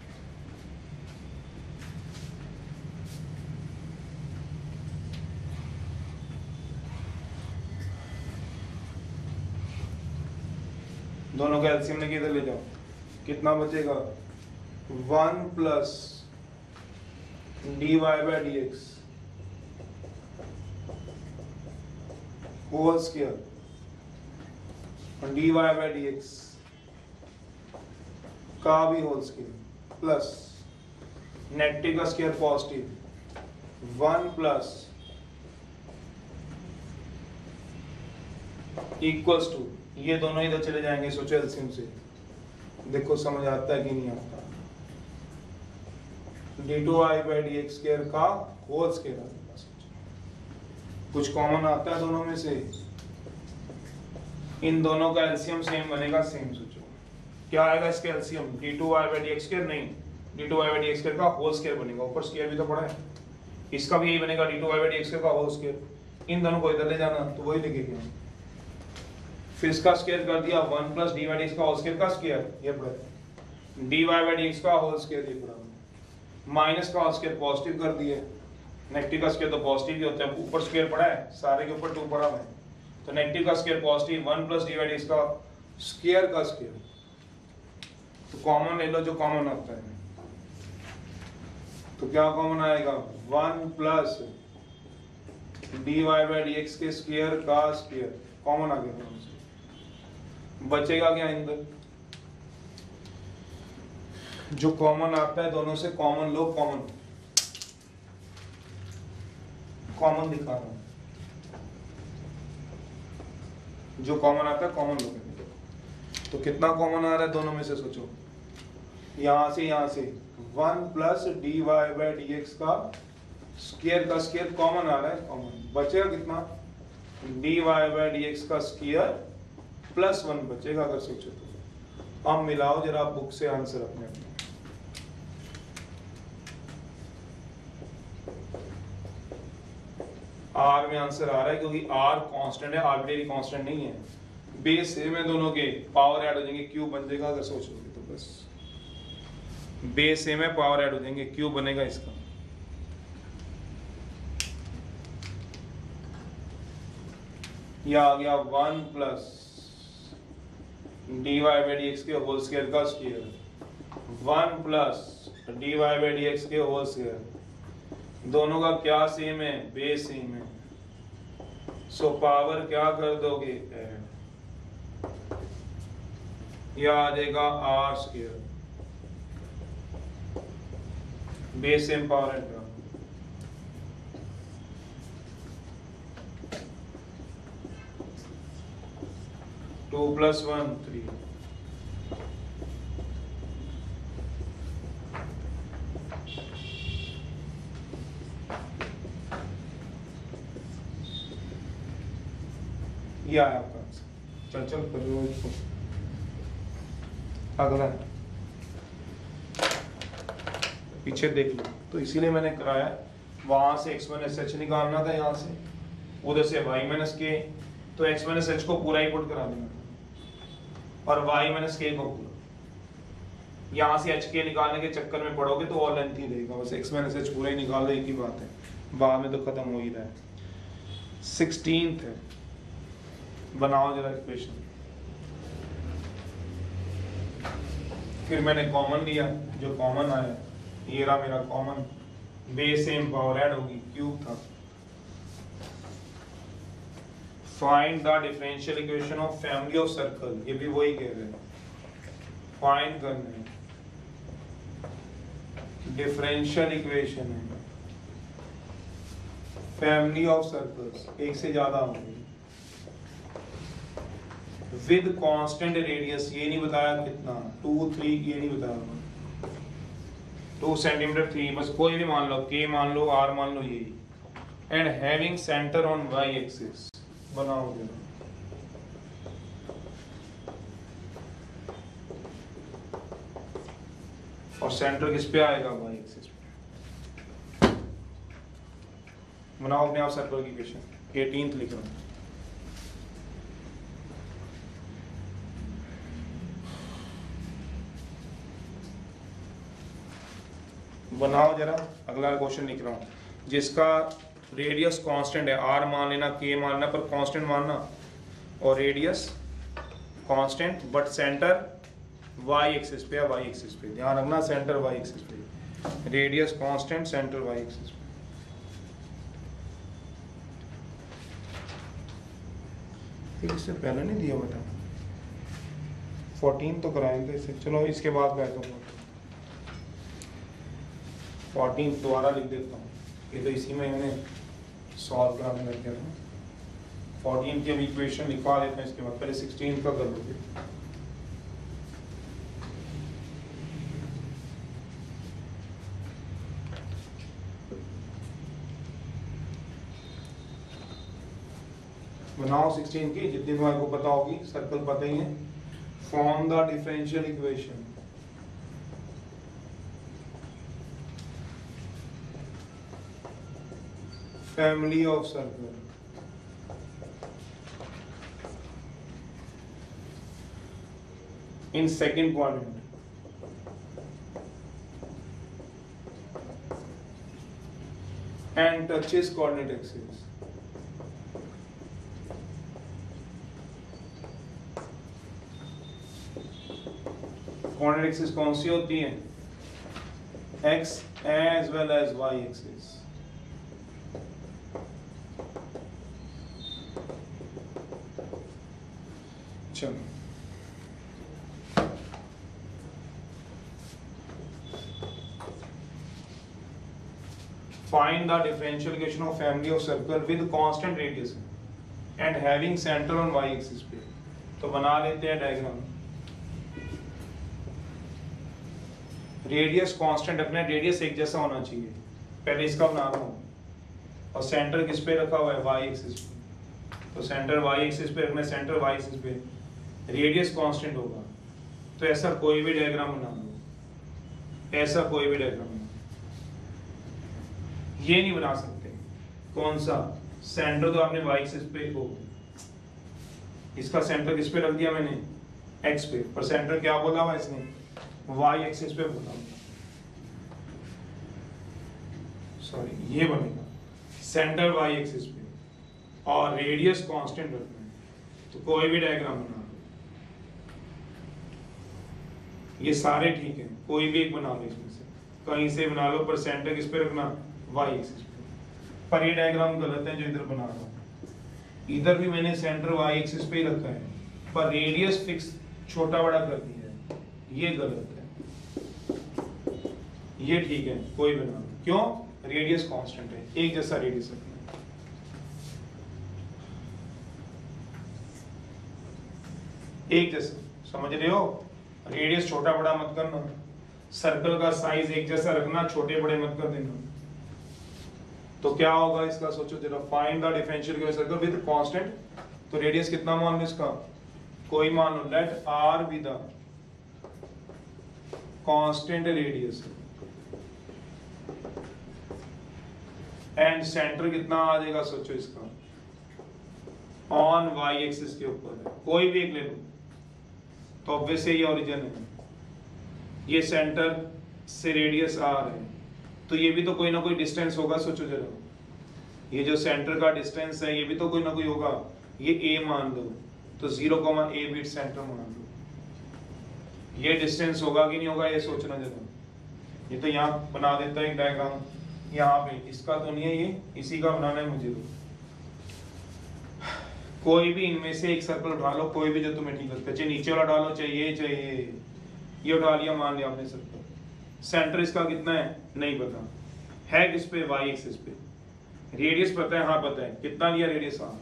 Speaker 1: दोनों का एलसीएम लेके इधर ले जाओ, कितना बचेगा, one plus d y by d x whole square और d y by d x का भी होल स्क्वायर प्लस नेगेटिव का square positive, one plus equals to, ये दोनों इधर चले जाएंगे, सोचो एलसीएम से, देखो समझ आता है कि नहीं आता, d two y by d x square का होल स्क्वायर आ, कुछ कॉमन आता है दोनों में से, इन दोनों का एलसीएम सेम बनेगा, सेम सोचो क्या आएगा इसका LCM, d two y by d x square नहीं, d two y by d x square का होल स्क्वायर बनेगा, ऊपर स्क्वायर भी तो पड़ा है, इसका भी यही बनेगा, d two y by d x square का होल स्क्वायर, इन दोनों को इधर ले जाना तो वही लिखेंगे, फिर इसका स्क्वायर कर दिया, one plus d y d x का होल स्क्वायर का स्क्वायर, ये पड़ा है, d y by d x का होल स्क्वायर, ये पड़ा, माइनस का स्क्वायर पॉजिटिव कर दिए, नेगेटिव का स्क्वायर तो पॉजिटिव ही होता है, ऊपर स्क्वायर पड़ा है, सारे के ऊपर टू पड़ा है, तो नेगेटिव का square positive, one plus d y d x का स्क्वायर का स्क्वायर, तो कॉमन ले लो जो कॉमन आता है, तो क्या कॉमन आएगा, one plus d y by d x के स्क्वायर का स्क्वायर, कॉमन आ गया, बचेगा क्या अंदर, जो कॉमन आता है दोनों से कॉमन लो, कॉमन कॉमन दिखा रहा हूं, जो कॉमन आता है कॉमन लो, तो कितना कॉमन आ रहा है दोनों में से सोचो, यहां से यहां से one plus d y by d x का स्क्वायर का स्क्वायर कॉमन आ रहा है, कॉमन बचेगा कितना, d y by d x का स्क्वायर प्लस वन बचेगा, अगर सोचो तो। अब मिलाओ जरा बुक से आंसर अपने अपने, आर में आंसर आ रहा है क्योंकि आर कांस्टेंट है, आर्बिट्रेरी कांस्टेंट नहीं है, बेस सेम है दोनों के, पावर ऐड हो जाएंगे, क्यूब बन जाएगा, अगर सोचोगे तो बस बेस सेम है, पावर ऐड हो जाएंगे, क्यूब बनेगा इसका, यह आ गया one plus d y by d x के होल स्क्वायर का square, one plus d y by d x के होल स्क्वायर, दोनों का क्या सेम है, बेस सेम है, सो पावर क्या कर दोगे, यह आ जाएगा r square, base same power add करो, टू प्लस वन थ्री, ये आया आपका आंसर, चल चल करो इसको, अगला पीछे देख लो, तो इसीलिए मैंने कराया, वहां से x माइनस एच निकालना था, यहाँ से उधर से y माइनस के, तो x माइनस एच को पूरा ही पुट करा देना और y माइनस के को पूरा, यहाँ से h के निकालने के चक्कर में पड़ोगे तो और लेंथी रहेगा, बस x माइनस एच पूरा ही निकाल दो, एक ही बात है, बाद में तो खत्म हो ही रहा है। सिक्सटीन्थ है, बनाओ जरा इक्वेशन। फिर मैंने कॉमन लिया, जो कॉमन आया ये रहा मेरा common, base same power add होगी, क्यूब था। Find the differential equation of family of circle, ये भी वही कह रहे हैं, फाइंड करना है डिफरेंशियल इक्वेशन है फैमिली ऑफ सर्कल्स, एक से ज्यादा होंगे, विद कांस्टेंट रेडियस, ये नहीं बताया कितना, टू थ्री ये नहीं बताया, टू सेंटीमीटर थ्री, बस कोई भी मान लो, के मान लो, आर मान लो, यही, and having centre on y axis, बनाओगे और सेंटर किस पे आएगा, वाई एक्सिस पे। बनाओ अपने आप सर्कल की इक्वेशन, एटीन्थ लिख रहा हूं। बनाओ जरा, अगला क्वेश्चन लिख रहा हूं, जिसका रेडियस कांस्टेंट है, आर मान लेना, के मान लेना, पर कांस्टेंट मानना, और radius constant but centre y axis पे या वाई एक्सिस पे, ध्यान रखना सेंटर वाई एक्सिस पे, radius constant centre y axis पे। इससे पहले नहीं दिया बेटा, फोर्टीन तो कराएंगे इसे, चलो इसके बाद मैं दूंगा, फोर्टीन दोबारा लिख देता हूँ, ये तो इसी में मैंने सॉल्व कराने लग गया था। फोर्टीन की अब इक्वेशन लिखवा देते हैं, इसके बाद पहले सिक्सटीन का कर लोगे। बनाओ सिक्सटीन की, जितनी तुम्हारे को पता होगी, सर्कल पता ही है। Form the differential equation family of circle in second quadrant and touches coordinate axis. coordinate axis कौन सी होती है? x as well as y axis. चलो find the differential equation of family of circle with constant radius and having center on y axis पे, तो बना लेते हैं diagram. Radius constant रखना है, रेडियस एक जैसा होना चाहिए, पहले इसका बना रहा हूँ, और सेंटर किस पे रखा हुआ है, y एक्सिस पे, तो सेंटर y एक्सिस पे रखना है, सेंटर y एक्सिस पे, रेडियस कांस्टेंट होगा, तो ऐसा कोई भी डायग्राम बना लो, ऐसा कोई भी डायग्राम बना, ये नहीं बना सकते, कौन सा, सेंटर तो आपने y एक्सिस पे हो, इसका सेंटर किस पे रख दिया मैंने, x पे, पर सेंटर क्या बोला हुआ इसने, y एक्सिस पे बोला, सॉरी ये बनेगा सेंटर y एक्सिस पे और रेडियस कांस्टेंट रखना है, तो कोई भी डायग्राम बना लो, ये सारे ठीक है, कोई भी एक बना लो इसमें से, कहीं से बना लो, पर सेंटर किस पे रखना, y एक्सिस पे, पर ये डायग्राम गलत है जो इधर बना रहा हूँ, इधर भी मैंने सेंटर y एक्सिस पे ही रखा है, पर रेडियस फिक्स छोटा बड़ा कर दिया है, ये गलत है, ये ठीक है, कोई बना लो, क्यों, रेडियस कांस्टेंट है, एक जैसा रेडियस रखना है, एक जैसा, समझ रहे हो, रेडियस छोटा बड़ा मत करना, सर्कल का साइज एक जैसा रखना, छोटे बड़े मत कर देना। तो क्या होगा इसका, सोचो जरा, find the differential equation circle with constant, तो रेडियस कितना मान लो इसका, कोई मान लो, let r be the constant radius and centre कितना आ जाएगा, सोचो इसका, ऑन वाई एक्सिस के ऊपर है, कोई भी एक ले लो, तो ऑब्वियसली ये ओरिजिन है, ये सेंटर से रेडियस आर है, तो ये भी तो कोई ना कोई डिस्टेंस होगा, सोचो जरा, ये जो सेंटर का डिस्टेंस है ये भी तो कोई ना कोई होगा, ये ए मान लो, तो zero comma a be the centre मान लो, ये डिस्टेंस होगा कि नहीं होगा ये सोचना जरा। ये तो यहाँ बना देता है एक डायग्राम, यहाँ पे इसका तो नहीं है, ये इसी का बनाना है मुझे। तो कोई भी इनमें से एक सर्कल उठा लो, कोई भी जो तुम्हें ठीक लगता है, चाहे नीचे वाला डालो, चाहिए चाहिए ये उठा लिया, मान लिया आपने सर्कल। सेंटर इसका कितना है नहीं पता, है किस पे, वाई एक्सिस पे। रेडियस पता है, हाँ पता है, कितना लिया radius r.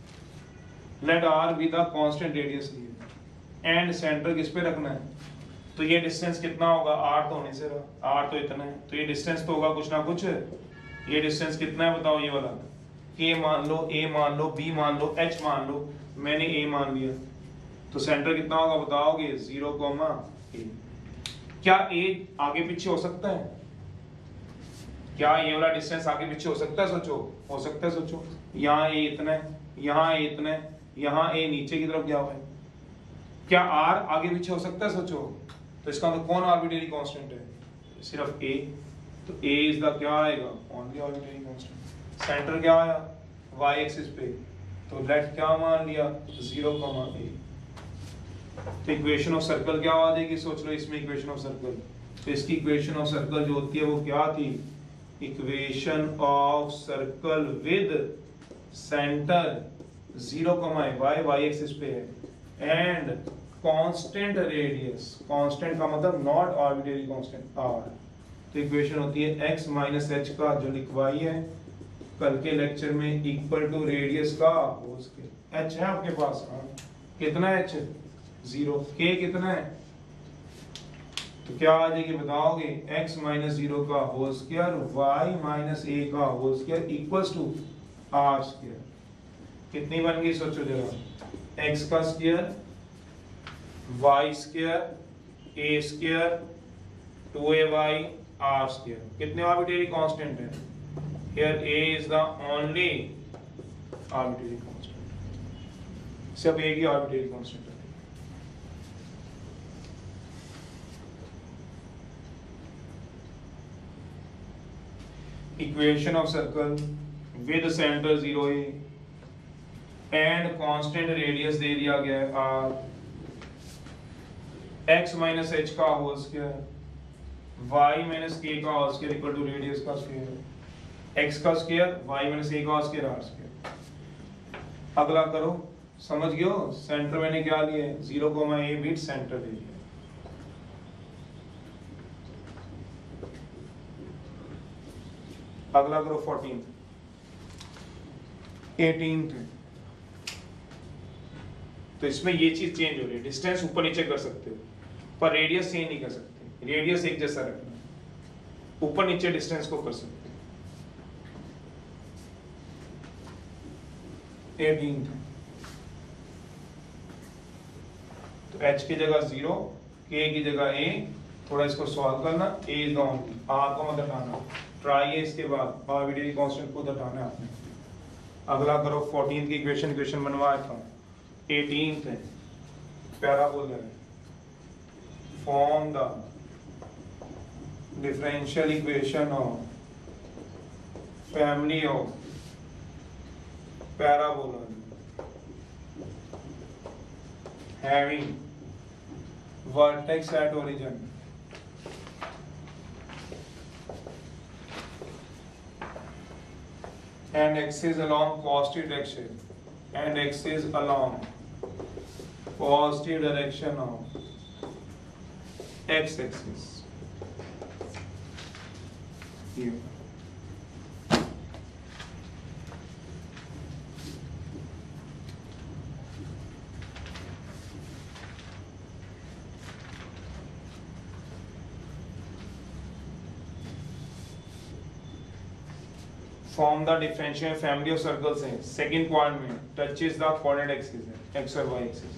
Speaker 1: Let r be the constant radius and centre किस पे रखना है, तो ये डिस्टेंस कितना होगा, आर तो होने से रहा, आर तो इतना है, तो ये डिस्टेंस तो होगा कुछ ना कुछ। ये डिस्टेंस कितना है बताओ, ये वाला के मान लो, ए मान लो, बी मान लो, एच मान लो, मैंने ए मान लिया, तो सेंटर कितना होगा बताओगे, जीरो कॉमा ए। क्या ए आगे पीछे हो सकता है, क्या ये वाला डिस्टेंस आगे पीछे हो सकता है, सोचो, हो सकता है, सोचो। यहाँ ए इतना है, यहाँ ए इतना है, यहाँ ए नीचे की तरफ गया हुआ है, क्या आर आगे पीछे हो सकता है, सोचो। तो इसका मतलब कौन आर्बिट्रेरी कांस्टेंट है, सिर्फ ए, तो ए इज द क्या आएगा, ओनली आर्बिट्रेरी कांस्टेंट। सेंटर क्या आया, y एक्सिस पे, तो लेट क्या मान लिया, जीरो कॉमा ए। तो इक्वेशन ऑफ सर्कल क्या आ जाएगी, सोच लो इसमें इक्वेशन ऑफ सर्कल। तो इसकी इक्वेशन ऑफ सर्कल जो होती है वो क्या थी, equation of circle with centre zero comma a, y y axis पे है, एंड कांस्टेंट रेडियस, कांस्टेंट का मतलब नॉट आर्बिट्रेरी कांस्टेंट r। तो इक्वेशन होती है x माइनस एच का जो लिखवाई है कल के लेक्चर में, इक्वल टू रेडियस का होल स्क्वायर। h है आपके पास, हाँ कितना है h, जीरो, k कितना है, तो क्या आ जाएगी बताओगे, x माइनस जीरो का whole square y minus a का whole square equals to r square. कितनी बन गई सोचो जरा, x का square, y square, a square, two a y, r square. कितने आर्बिट्रेरी कांस्टेंट है, here a is the only arbitrary constant, सब एक ही arbitrary constant है। equation of circle with center zero a and constant radius दे दिया गया है r, x minus h का whole square, y minus k का whole square equal to radius का square, x का स्क्वायर, y माइनस a का square, r square. अगला करो, समझ गए हो, सेंटर मैंने क्या लिया है, zero comma a be the centre ले लिया। अगला करो फोर्टीन, एटीन। तो इसमें ये चीज चेंज हो रही है, डिस्टेंस ऊपर नीचे कर सकते हो पर रेडियस चेंज नहीं कर सकते, रेडियस एक जैसा रखना, ऊपर नीचे डिस्टेंस को कर सकते। एटीन, तो h की जगह जीरो, k की जगह a, थोड़ा इसको सॉल्व करना, a is the only, r को मत हटाना, ट्राई है इसके बाद आर्बिट्रेरी कांस्टेंट को हटाना है आपने। अगला करो फोर्टीन की इक्वेशन, इक्वेशन बनवाया था, एटीन है पैराबोला है, form the differential equation of family of parabola having vertex at origin and axis along positive direction and axis along positive direction of x axis here. Form the differential family of circles है, second point में touches the coordinate axis है, x और y axis.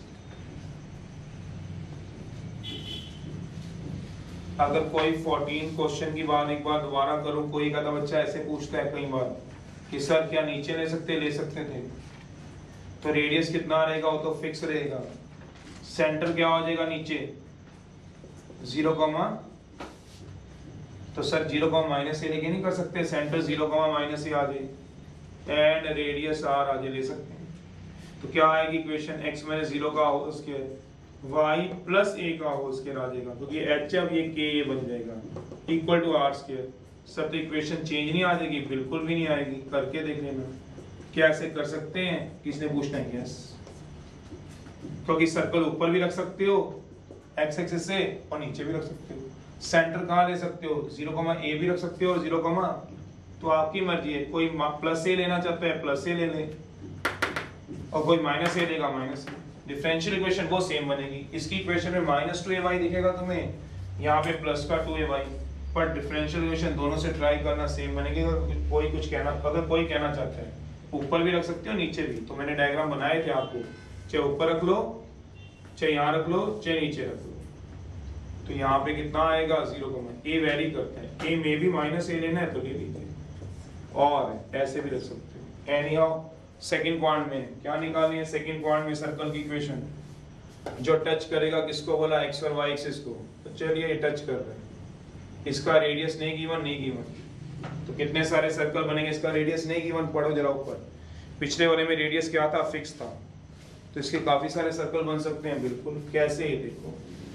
Speaker 1: अगर कोई fourteen question की बात एक बार दोबारा करूं, कोई का बच्चा ऐसे पूछता है कई बार कि सर क्या नीचे ले सकते ले सकते थे, तो रेडियस कितना रहेगा वो तो फिक्स रहेगा, सेंटर क्या हो जाएगा नीचे जीरो कॉमा, तो sir zero comma minus a लेके नहीं कर सकते, centre zero comma minus a आ जाए, एंड रेडियस आर आगे ले सकते हैं। तो क्या आएगी इक्वेशन, x माइनस जीरो का whole square y plus a का होल स्क्वायर आ जाएगा, तो ये h अब ये k ये बन जाएगा इक्वल टू आर स्क्वायर। सब तो इक्वेशन चेंज नहीं आ जाएगी, बिल्कुल भी नहीं आएगी, करके देख लेना। क्या ऐसे कर सकते हैं, किसने पूछना है? यस, क्योंकि सर्कल ऊपर भी रख सकते हो एक्स एक्सिस से और नीचे भी रख सकते हो। सेंटर कहाँ ले सकते हो, जीरो कॉमा ए भी रख सकते हो और जीरो कॉमा, तो आपकी मर्जी है। कोई प्लस ए लेना चाहता है प्लस ए ले ले, और कोई माइनस ए लेगा माइनस ए। डिफरेंशियल इक्वेशन वो सेम बनेगी। इसकी इक्वेशन में माइनस टू ए वाई दिखेगा तुम्हें, यहाँ पे प्लस का टू ए वाई, पर डिफरेंशियल इक्वेशन दोनों से ट्राई करना सेम बनेगी। अगर कोई कुछ कहना अगर कोई कहना चाहता है ऊपर भी रख सकते हो नीचे भी, तो मैंने डायग्राम बनाए थे आपको, चाहे ऊपर रख लो चाहे यहाँ रख लो चाहे नीचे रख लो। तो यहाँ पे कितना आएगा, जीरो कॉमा ए वेरी करता है, ए में भी माइनस ए लेना है तो ले लीजिए, और ऐसे भी रख सकते हो। एनी हाउ सेकेंड क्वाड्रेंट में क्या निकालनी है, सेकेंड क्वाड्रेंट में सर्कल की इक्वेशन जो टच करेगा किसको बोला, एक्स और वाई एक्सिस को। तो चलिए ये टच कर रहे हैं, इसका रेडियस नहीं गिवन नहीं गिवन, तो कितने सारे सर्कल बनेंगे, इसका रेडियस नहीं गिवन, पढ़ो जरा ऊपर। पिछले वाले में रेडियस क्या था, फिक्स था, तो इसके काफी सारे सर्कल बन सकते हैं। बिल्कुल, कैसे, ये देखो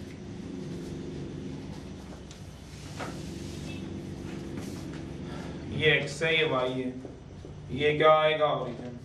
Speaker 1: ये x है ये y है, ये क्या आएगा ओरिजिन।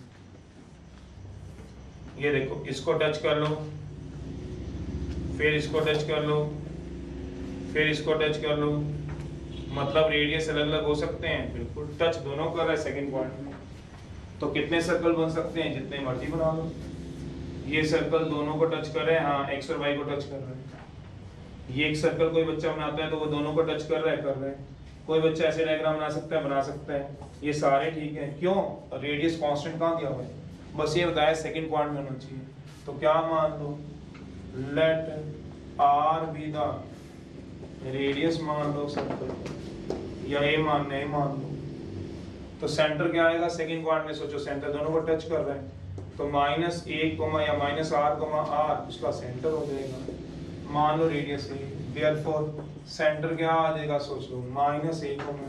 Speaker 1: ये देखो इसको टच कर लो, फिर इसको टच कर लो, फिर इसको टच कर लो, मतलब रेडियस अलग अलग हो सकते हैं। बिल्कुल, टच दोनों कर रहा है सेकंड पॉइंट में, तो कितने सर्कल बन सकते हैं, जितने मर्जी बना लो। ये सर्कल दोनों को टच कर रहे हैं, हाँ एक्स और वाई को टच कर रहे हैं। ये एक सर्कल कोई बच्चा बनाता है तो वो दोनों को टच कर रहा है कर रहे हैं। कोई बच्चा ऐसे डायग्राम बना सकता है बना सकता है, ये सारे ठीक है। क्यों, रेडियस कांस्टेंट कहाँ दिया हुआ है, बस ये बताया सेकंड पॉइंट में होना चाहिए। तो क्या मान लो, let r be the radius मान लो सर्कल, या ए मान ए मान लो। तो सेंटर क्या आएगा सेकंड पॉइंट में, सोचो सेंटर दोनों को टच कर रहे हैं, तो माइनस ए कोमा या माइनस आर कोमा आर उसका सेंटर हो जाएगा। मान लो रेडियस ए, देयरफॉर सेंटर क्या आ जाएगा, सोच लो माइनस ए कोमा,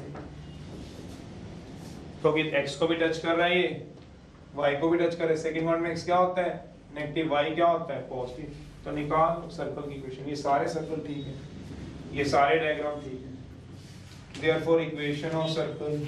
Speaker 1: क्योंकि एक्स को भी टच कर रहा है ये, वाई को भी टच कर रहा है। सेकंड वन में एक्स क्या होता है नेगेटिव, वाई क्या होता है पॉजिटिव, तो निकाल सर्कल की इक्वेशन। ये सारे सर्कल ठीक है, ये सारे डायग्राम ठीक है। Therefore equation of circle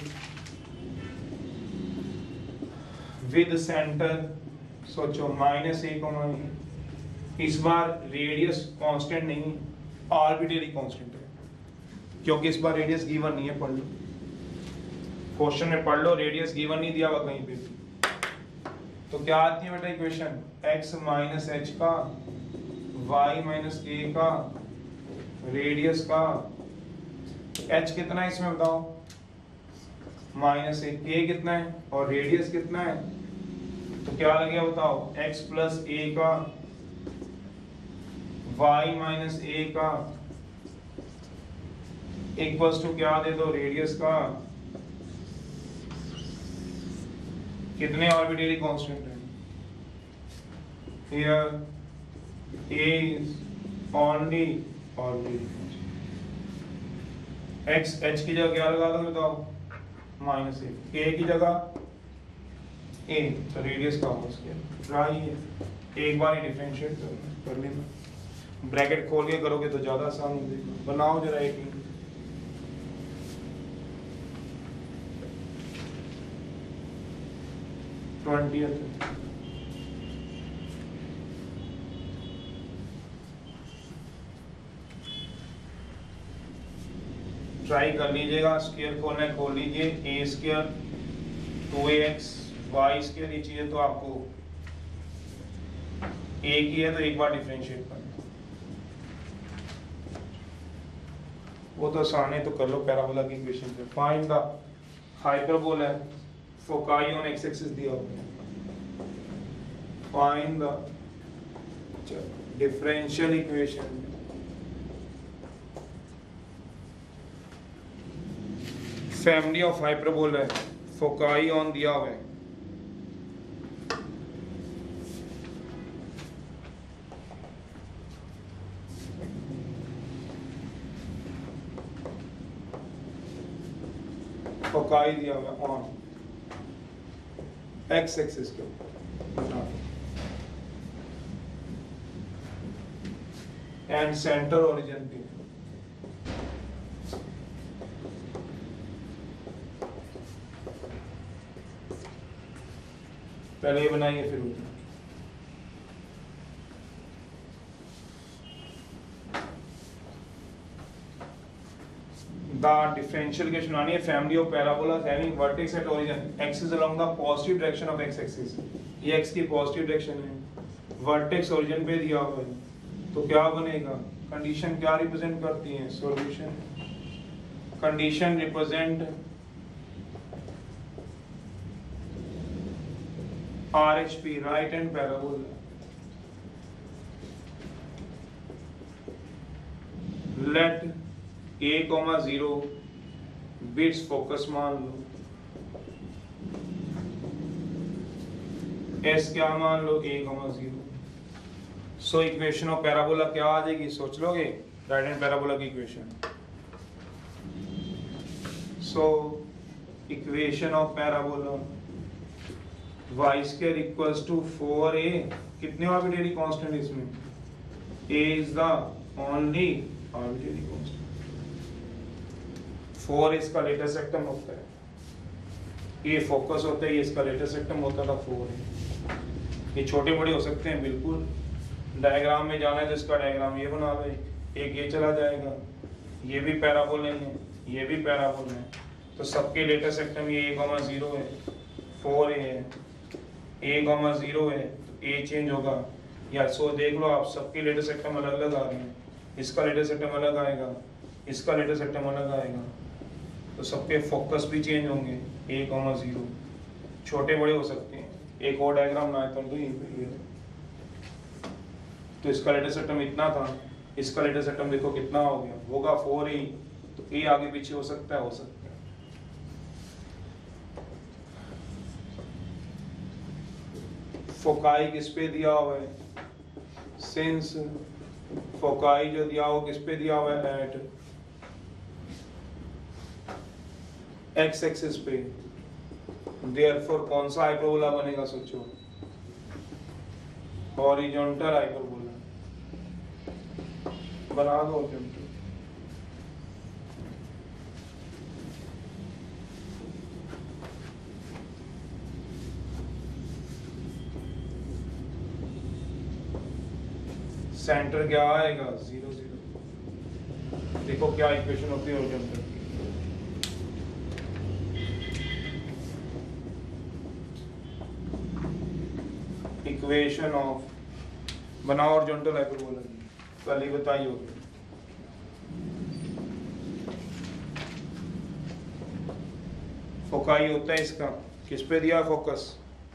Speaker 1: with centre, सोचो माइनस ए कोमा, इस बार रेडियस कांस्टेंट नहीं आर्बिट्रेरी कांस्टेंट है, क्योंकि इस बार रेडियस गिवन नहीं है। पढ़ लो क्वेश्चन में, पढ़ लो रेडियस गिवन नहीं दिया हुआ कहीं पे भी। तो क्या आती है बेटा इक्वेशन, x माइनस एच का y माइनस ए का रेडियस का, h कितना है इसमें बताओ, माइनस ए, k कितना है और रेडियस कितना है, तो क्या लगे बताओ, x प्लस ए का y माइनस ए का इक्वल्स टू क्या दे दो, रेडियस का, कितने आर्बिट्रेरी कांस्टेंट है, here a is only arbitrary constant। x h की जगह क्या लगा दो बताओ, माइनस ए, k की जगह a, तो रेडियस का होगा स्क्वायर। ट्राई है, एक बार ही डिफरेंशिएट कर लेना, ब्रैकेट खोल के करोगे तो ज्यादा आसान हो जाएगा। बनाओ जरा एक ट्वेंटी, ट्राई कर लीजिएगा। स्क्वायर खोलना है खोल लीजिए, a square two a x y square ये चाहिए तो आपको ए की है तो एक बार डिफरेंशिएट करना, वो तो आसान है, तो कर लो पैराबोला की इक्वेशन पे। फाइंड द हाइपरबोला है, फोकाई ऑन एक्स एक्सिस दिया हुआ है, find the differential equation, family of hyperbola है, फोकाई ऑन दिया हुआ है, फोकाई दिया हुआ है ऑन, एक्स एक्सिस के ऊपर एंड सेंटर ओरिजिन पे। पहले ये बनाइए फिर उतना। The differential equation बनानी है family of parabolas having vertex at origin x is along the positive direction of x axis। ये x की positive direction है, vertex origin पे दिया हुआ है, तो क्या बनेगा? कंडीशन क्या रिप्रेजेंट करती है? Solution condition represent R H P right hand parabola। Let a comma zero be its focus मान लो, s क्या मान लो? a comma zero। So equation of parabola क्या आ जाएगी? सोच लोगे राइट हैंड पैराबोला की equation. So equation of parabola y square equals to four a, कितने आर्बिट्रेरी कांस्टेंट इसमें? a is the only arbitrary constant. Four इसका लेटेस्ट सेक्टम होता है, ये फोकस होता है, ये इसका लेटेस्ट सेक्टम होता था फोर है। ये छोटे बड़े हो सकते हैं बिल्कुल। डायग्राम में जाना है तो इसका डायग्राम ये बना लो, एक ये चला जाएगा, ये भी पैराबोल है, ये भी पैराबोल है, तो सबके लेटेस्ट सेक्टम ये ए कॉमा जीरो है, फोर ए है, ए कॉमा जीरो है, तो ए चेंज होगा या सो देख लो आप, सबके लेटेस्ट सेक्टम अलग अलग आ रहे हैं, इसका लेटेस्ट सेक्टम अलग आएगा, इसका लेटेस्ट सेक्टम अलग आएगा, तो सबके फोकस भी चेंज होंगे, ए कॉमा जीरो, छोटे बड़े हो सकते हैं। एक और डायग्राम बनाए तो ये ये तो इसका लेटेस्ट सेक्टम इतना था, इसका लेटेस्ट सेक्टम देखो कितना हो गया, होगा फोर ए, तो ए आगे पीछे हो सकता है, हो सकता है। फोकाई किस पे दिया हुआ है? सिंस फोकाई जो दिया हो किस पे दिया हुआ है? एट एक्स एक्सिस पे, देयरफॉर कौन सा हाइपरबोला बनेगा? सोचो, हॉरिजॉन्टल हाइपरबोला बना दो। हॉरिजॉन्टल सेंटर क्या आएगा? Zero zero. देखो क्या इक्वेशन होती है हॉरिजॉन्टल की। इक्वेशन ऑफ बनाओ हॉरिजॉन्टल हाइपरबोला की, कल ही बताई होगी। फोकाई होता है इसका, किस पे दिया फोकस?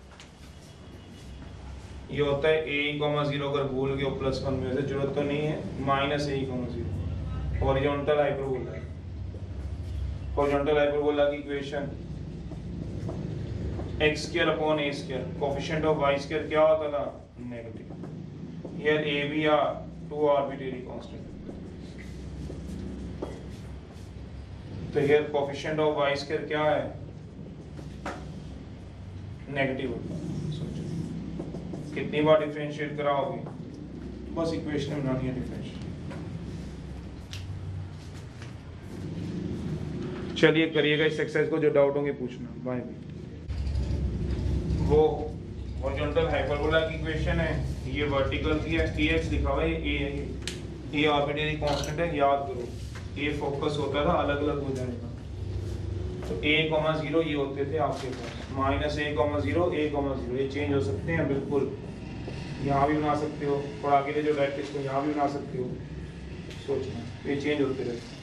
Speaker 1: ये होता है ए कॉमा जीरो, अगर भूल गए प्लस वन में से जरूरत तो नहीं है, minus a comma zero, horizontal hyperbola. Horizontal hyperbola की equation x square upon a square, coefficient of y square क्या होता था? Negative. Here a b are two arbitrary constant, तो here coefficient of y square क्या है? Negative होता है। सोचो कितनी बार डिफरेंशिएट कराओगे? बस इक्वेशन बनानी है डिफरेंशिएट। चलिए करिएगा इस एक्सरसाइज को, जो डाउट होंगे पूछना। बाय। वो हॉरिजॉन्टल हाइपरबोला की इक्वेशन है, ये वर्टिकल की है, ए एक्स लिखा हुआ है, ए है, ए आर्बिट्रेरी कांस्टेंट है, याद करो। ए फोकस होता था, अलग अलग हो जाएगा, तो ए कॉमा जीरो ये होते थे आपके पास, minus a comma zero, a comma zero, ये चेंज हो सकते हैं बिल्कुल। यहाँ भी बना सकते हो, और आगे जो डायरेक्ट इसको यहाँ भी बना सकते हो, सोचना ये चेंज होते रहते हैं।